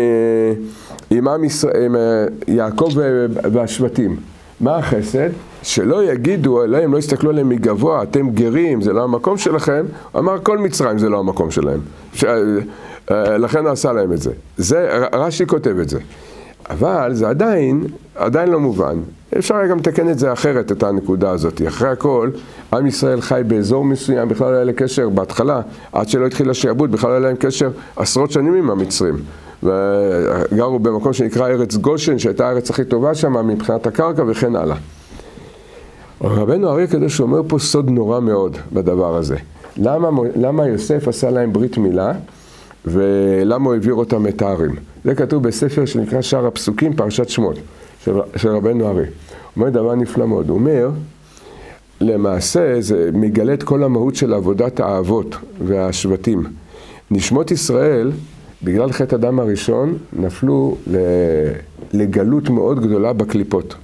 יעקב והשבטים. מה החסד? שלא יגידו אליהם, לא יסתכלו עליהם מגבוה, אתם גרים, זה לא המקום שלכם. הוא אמר, כל מצרים זה לא המקום שלהם. לכן הוא עשה להם את זה. רש"י כותב את זה. אבל זה עדיין לא מובן. אפשר גם לתקן את זה אחרת, את הנקודה הזאת. אחרי הכל, עם ישראל חי באזור מסוים, בכלל לא היה להם קשר בהתחלה, עד שלא התחיל השעבוד, בכלל לא היה להם קשר עשרות שנים עם המצרים. וגרו במקום שנקרא ארץ גושן, שהייתה הארץ הכי טובה שם מבחינת הקרקע וכן הלאה. רבנו אריה הקדוש אומר פה סוד נורא מאוד בדבר הזה. למה יוסף עשה להם ברית מילה, ולמה הוא העביר אותם את הערים? זה כתוב בספר שנקרא שער הפסוקים, פרשת שמות, של רבנו אריה. הוא אומר דבר נפלא מאוד. הוא אומר, למעשה זה מגלה את כל המהות של עבודת האבות והשבטים. נשמות ישראל, בגלל חטא אדם הראשון, נפלו לגלות מאוד גדולה בקליפות.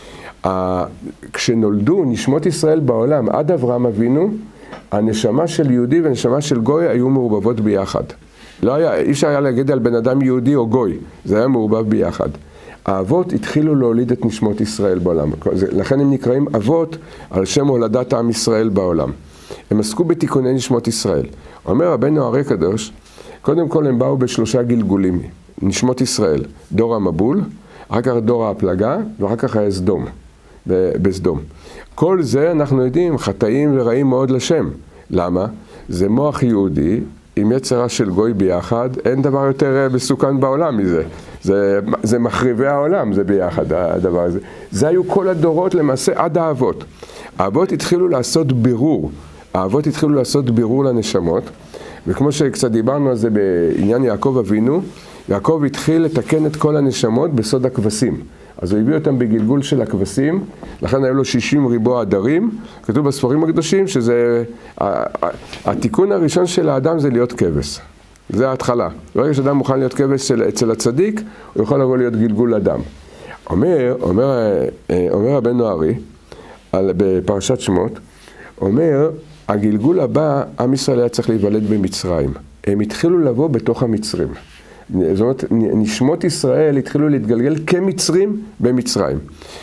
כשנולדו נשמות ישראל בעולם, עד אברהם אבינו, הנשמה של יהודי והנשמה של גוי היו מעורבבות ביחד. אי אפשר היה להגיד על בן אדם יהודי או גוי, זה היה מעורבב ביחד. האבות התחילו להוליד את נשמות ישראל בעולם, לכן הם נקראים אבות על שם הולדת עם ישראל בעולם. הם עסקו בתיקוני נשמות ישראל. אומר רבנו אריה הקדוש, קודם כל הם באו בשלושה גלגולים, נשמות ישראל, דור המבול, אחר כך דור הפלגה ואחר כך היה סדום, בסדום. כל זה אנחנו יודעים חטאים ורעים מאוד לשם. למה? זה מוח יהודי עם יצרה של גוי ביחד, אין דבר יותר מסוכן בעולם מזה. זה מחריבי העולם, זה ביחד הדבר הזה. זה היו כל הדורות למעשה עד האבות. האבות התחילו לעשות בירור. האבות התחילו לעשות בירור לנשמות, וכמו שקצת דיברנו על זה בעניין יעקב אבינו, יעקב התחיל לתקן את כל הנשמות בסוד הכבשים. אז הוא הביא אותם בגלגול של הכבשים, לכן היו לו 60 ריבוע עדרים. כתוב בספרים הקדושים שזה, התיקון הראשון של האדם זה להיות כבש. זה ההתחלה. ברגע שאדם מוכן להיות כבש אצל הצדיק, הוא יכול לבוא להיות גלגול אדם. אומר רבנו אריה, בפרשת שמות, אומר, הגלגול הבא, עם ישראל היה צריך להיוולד במצרים. הם התחילו לבוא בתוך המצרים. זאת אומרת, נשמות ישראל התחילו להתגלגל כמצרים במצרים.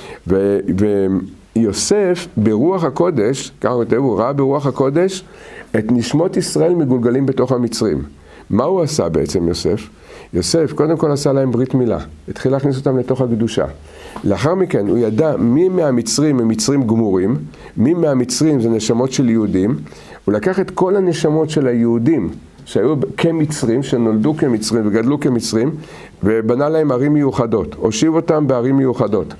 ויוסף ברוח הקודש, ככה הוא ראה ברוח הקודש, את נשמות ישראל מגולגלים בתוך המצרים. מה הוא עשה בעצם יוסף? יוסף קודם כל עשה להם ברית מילה, התחיל להכניס אותם לתוך הקדושה. לאחר מכן הוא ידע מי מהמצרים הם מצרים גמורים, מי מהמצרים זה נשמות של יהודים. הוא לקח את כל הנשמות של היהודים שהיו כמצרים, שנולדו כמצרים וגדלו כמצרים, ובנה להם ערים מיוחדות, הושיב אותם בערים מיוחדות.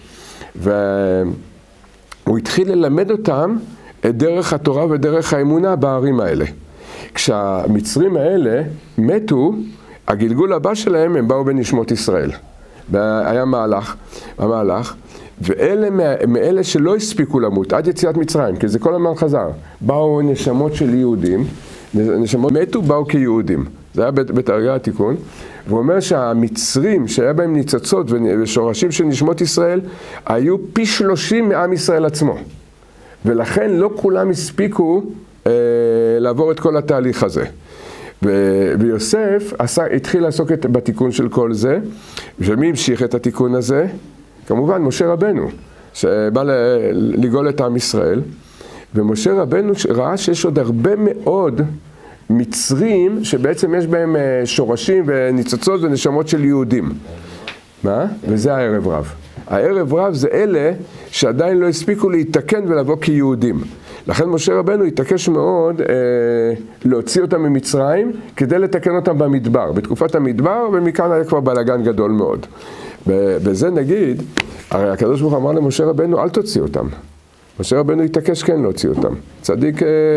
והוא התחיל ללמד אותם את דרך התורה ודרך האמונה בערים האלה. כשהמצרים האלה מתו, הגלגול הבא שלהם הם באו בנשמות ישראל. היה מהלך, ואלה מאלה שלא הספיקו למות עד יציאת מצרים, כי זה כל הזמן חזר. באו נשמות של יהודים, נשמות מתו, באו כיהודים. זה היה בתרגל התיקון. והוא אומר שהמצרים שהיה בהם ניצוצות ושורשים של נשמות ישראל, היו פי 30 מעם ישראל עצמו. ולכן לא כולם הספיקו לעבור את כל התהליך הזה. ויוסף התחיל לעסוק בתיקון של כל זה. ומי המשיך את התיקון הזה? כמובן משה רבנו, שבא לגאול את עם ישראל. ומשה רבנו ראה שיש עוד הרבה מאוד מצרים שבעצם יש בהם שורשים וניצוצות ונשמות של יהודים. מה? וזה הערב רב. הערב רב זה אלה שעדיין לא הספיקו להתקן ולבוא כיהודים. לכן משה רבנו התעקש מאוד להוציא אותם ממצרים כדי לתקן אותם במדבר, בתקופת המדבר, ומכאן היה כבר בלגן גדול מאוד. בזה נגיד, הרי הקדוש ברוך הוא אמר למשה רבנו, אל תוציא אותם. משה רבנו התעקש כן להוציא אותם. צדיק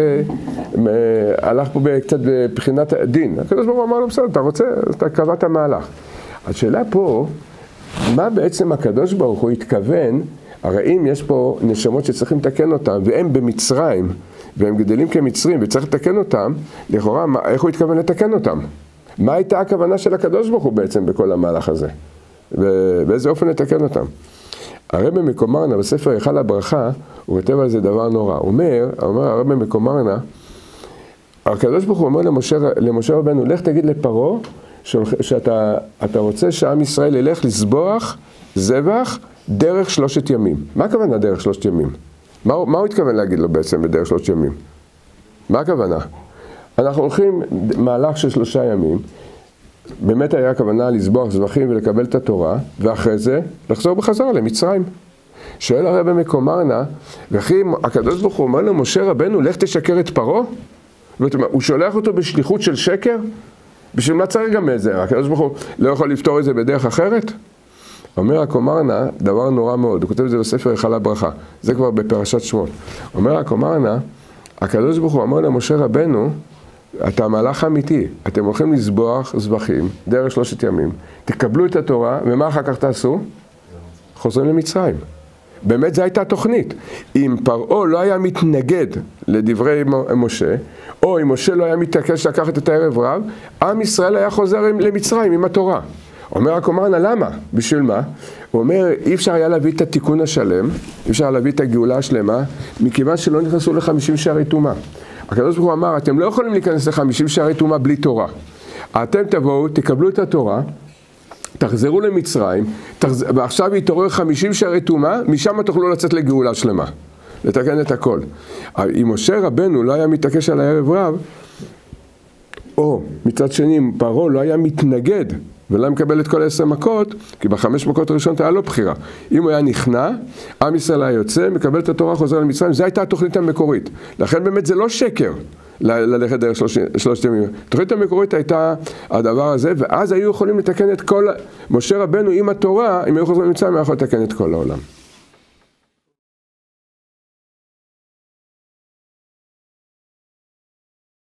הלך פה קצת בבחינת הדין. הקדוש ברוך הוא אמר לו, בסדר, אתה רוצה, אתה קבעת מהלך. השאלה פה, מה בעצם הקדוש ברוך הוא התכוון, הרי אם יש פה נשמות שצריכים לתקן אותם, והם במצרים, והם גדלים כמצרים, וצריך לתקן אותם, לכאורה, איך הוא התכוון לתקן אותם? מה הייתה הכוונה של הקדוש ברוך הוא בעצם בכל המהלך הזה? ובאיזה אופן לתקן אותם? הרבי מקומרנה בספר היכל הברכה, הוא כותב על זה דבר נורא. הוא אומר הרבי מקומרנה, הקדוש ברוך הוא אומר למשה רבנו, לך תגיד לפרעה, שאתה רוצה שעם ישראל ילך לזבוח זבח דרך 3 ימים. מה הכוונה דרך 3 ימים? מה הוא התכוון להגיד לו בעצם בדרך 3 ימים? מה הכוונה? אנחנו הולכים מהלך של 3 ימים, באמת היה הכוונה לזבוח זבחים ולקבל את התורה, ואחרי זה לחזור בחזרה למצרים. שואל הרבי מקומרנה, וכי הקדוש ברוך הוא אומר למשה רבנו, לך תשקר את פרעה? הוא שולח אותו בשליחות של שקר? בשביל מה צריך גם את זה? הקדוש ברוך הוא לא יכול לפתור את זה בדרך אחרת? אומר הקומרנה דבר נורא מאוד, הוא כותב את זה בספר היכל הברכה, זה כבר בפרשת שמות. אומר הקומרנה, הקדוש ברוך הוא אומר למשה רבנו, אתה מהלך אמיתי, אתם הולכים לזבוח זבחים דרך 3 ימים, תקבלו את התורה, ומה אחר כך תעשו? חוזרים למצרים. באמת זו הייתה תוכנית. אם פרעה לא היה מתנגד לדברי משה, או אם משה לא היה מתעקש לקחת את הערב רב, עם ישראל היה חוזר למצרים עם התורה. אומר הקומרנה, למה? בשביל מה? הוא אומר, אי אפשר היה להביא את התיקון השלם, אי אפשר להביא את הגאולה השלמה, מכיוון שלא נכנסו ל50 שערי טומאה. הקדוש ברוך הוא אמר, אתם לא יכולים להיכנס ל50 שערי טומאה בלי תורה. אתם תבואו, תקבלו את התורה, תחזרו למצרים, ועכשיו יתעורר 50 שערי טומאה, משם תוכלו לצאת לגאולה שלמה, לתקן את הכל. אם משה רבנו לא היה מתעקש על הערב רב, או מצד שני, פרעה לא היה מתנגד, ולא מקבל את כל 10 מכות, כי ב5 מכות הראשונות היה לא בחירה. אם הוא היה נכנע, עם ישראל היה יוצא, מקבל את התורה, חוזר למצרים, זו הייתה התוכנית המקורית. לכן באמת זה לא שקר ללכת דרך 3 ימים. התוכנית המקורית הייתה הדבר הזה, ואז היו יכולים לתקן את כל, משה רבנו עם התורה, אם היו חוזרים למצרים, היה יכול לתקן את כל העולם.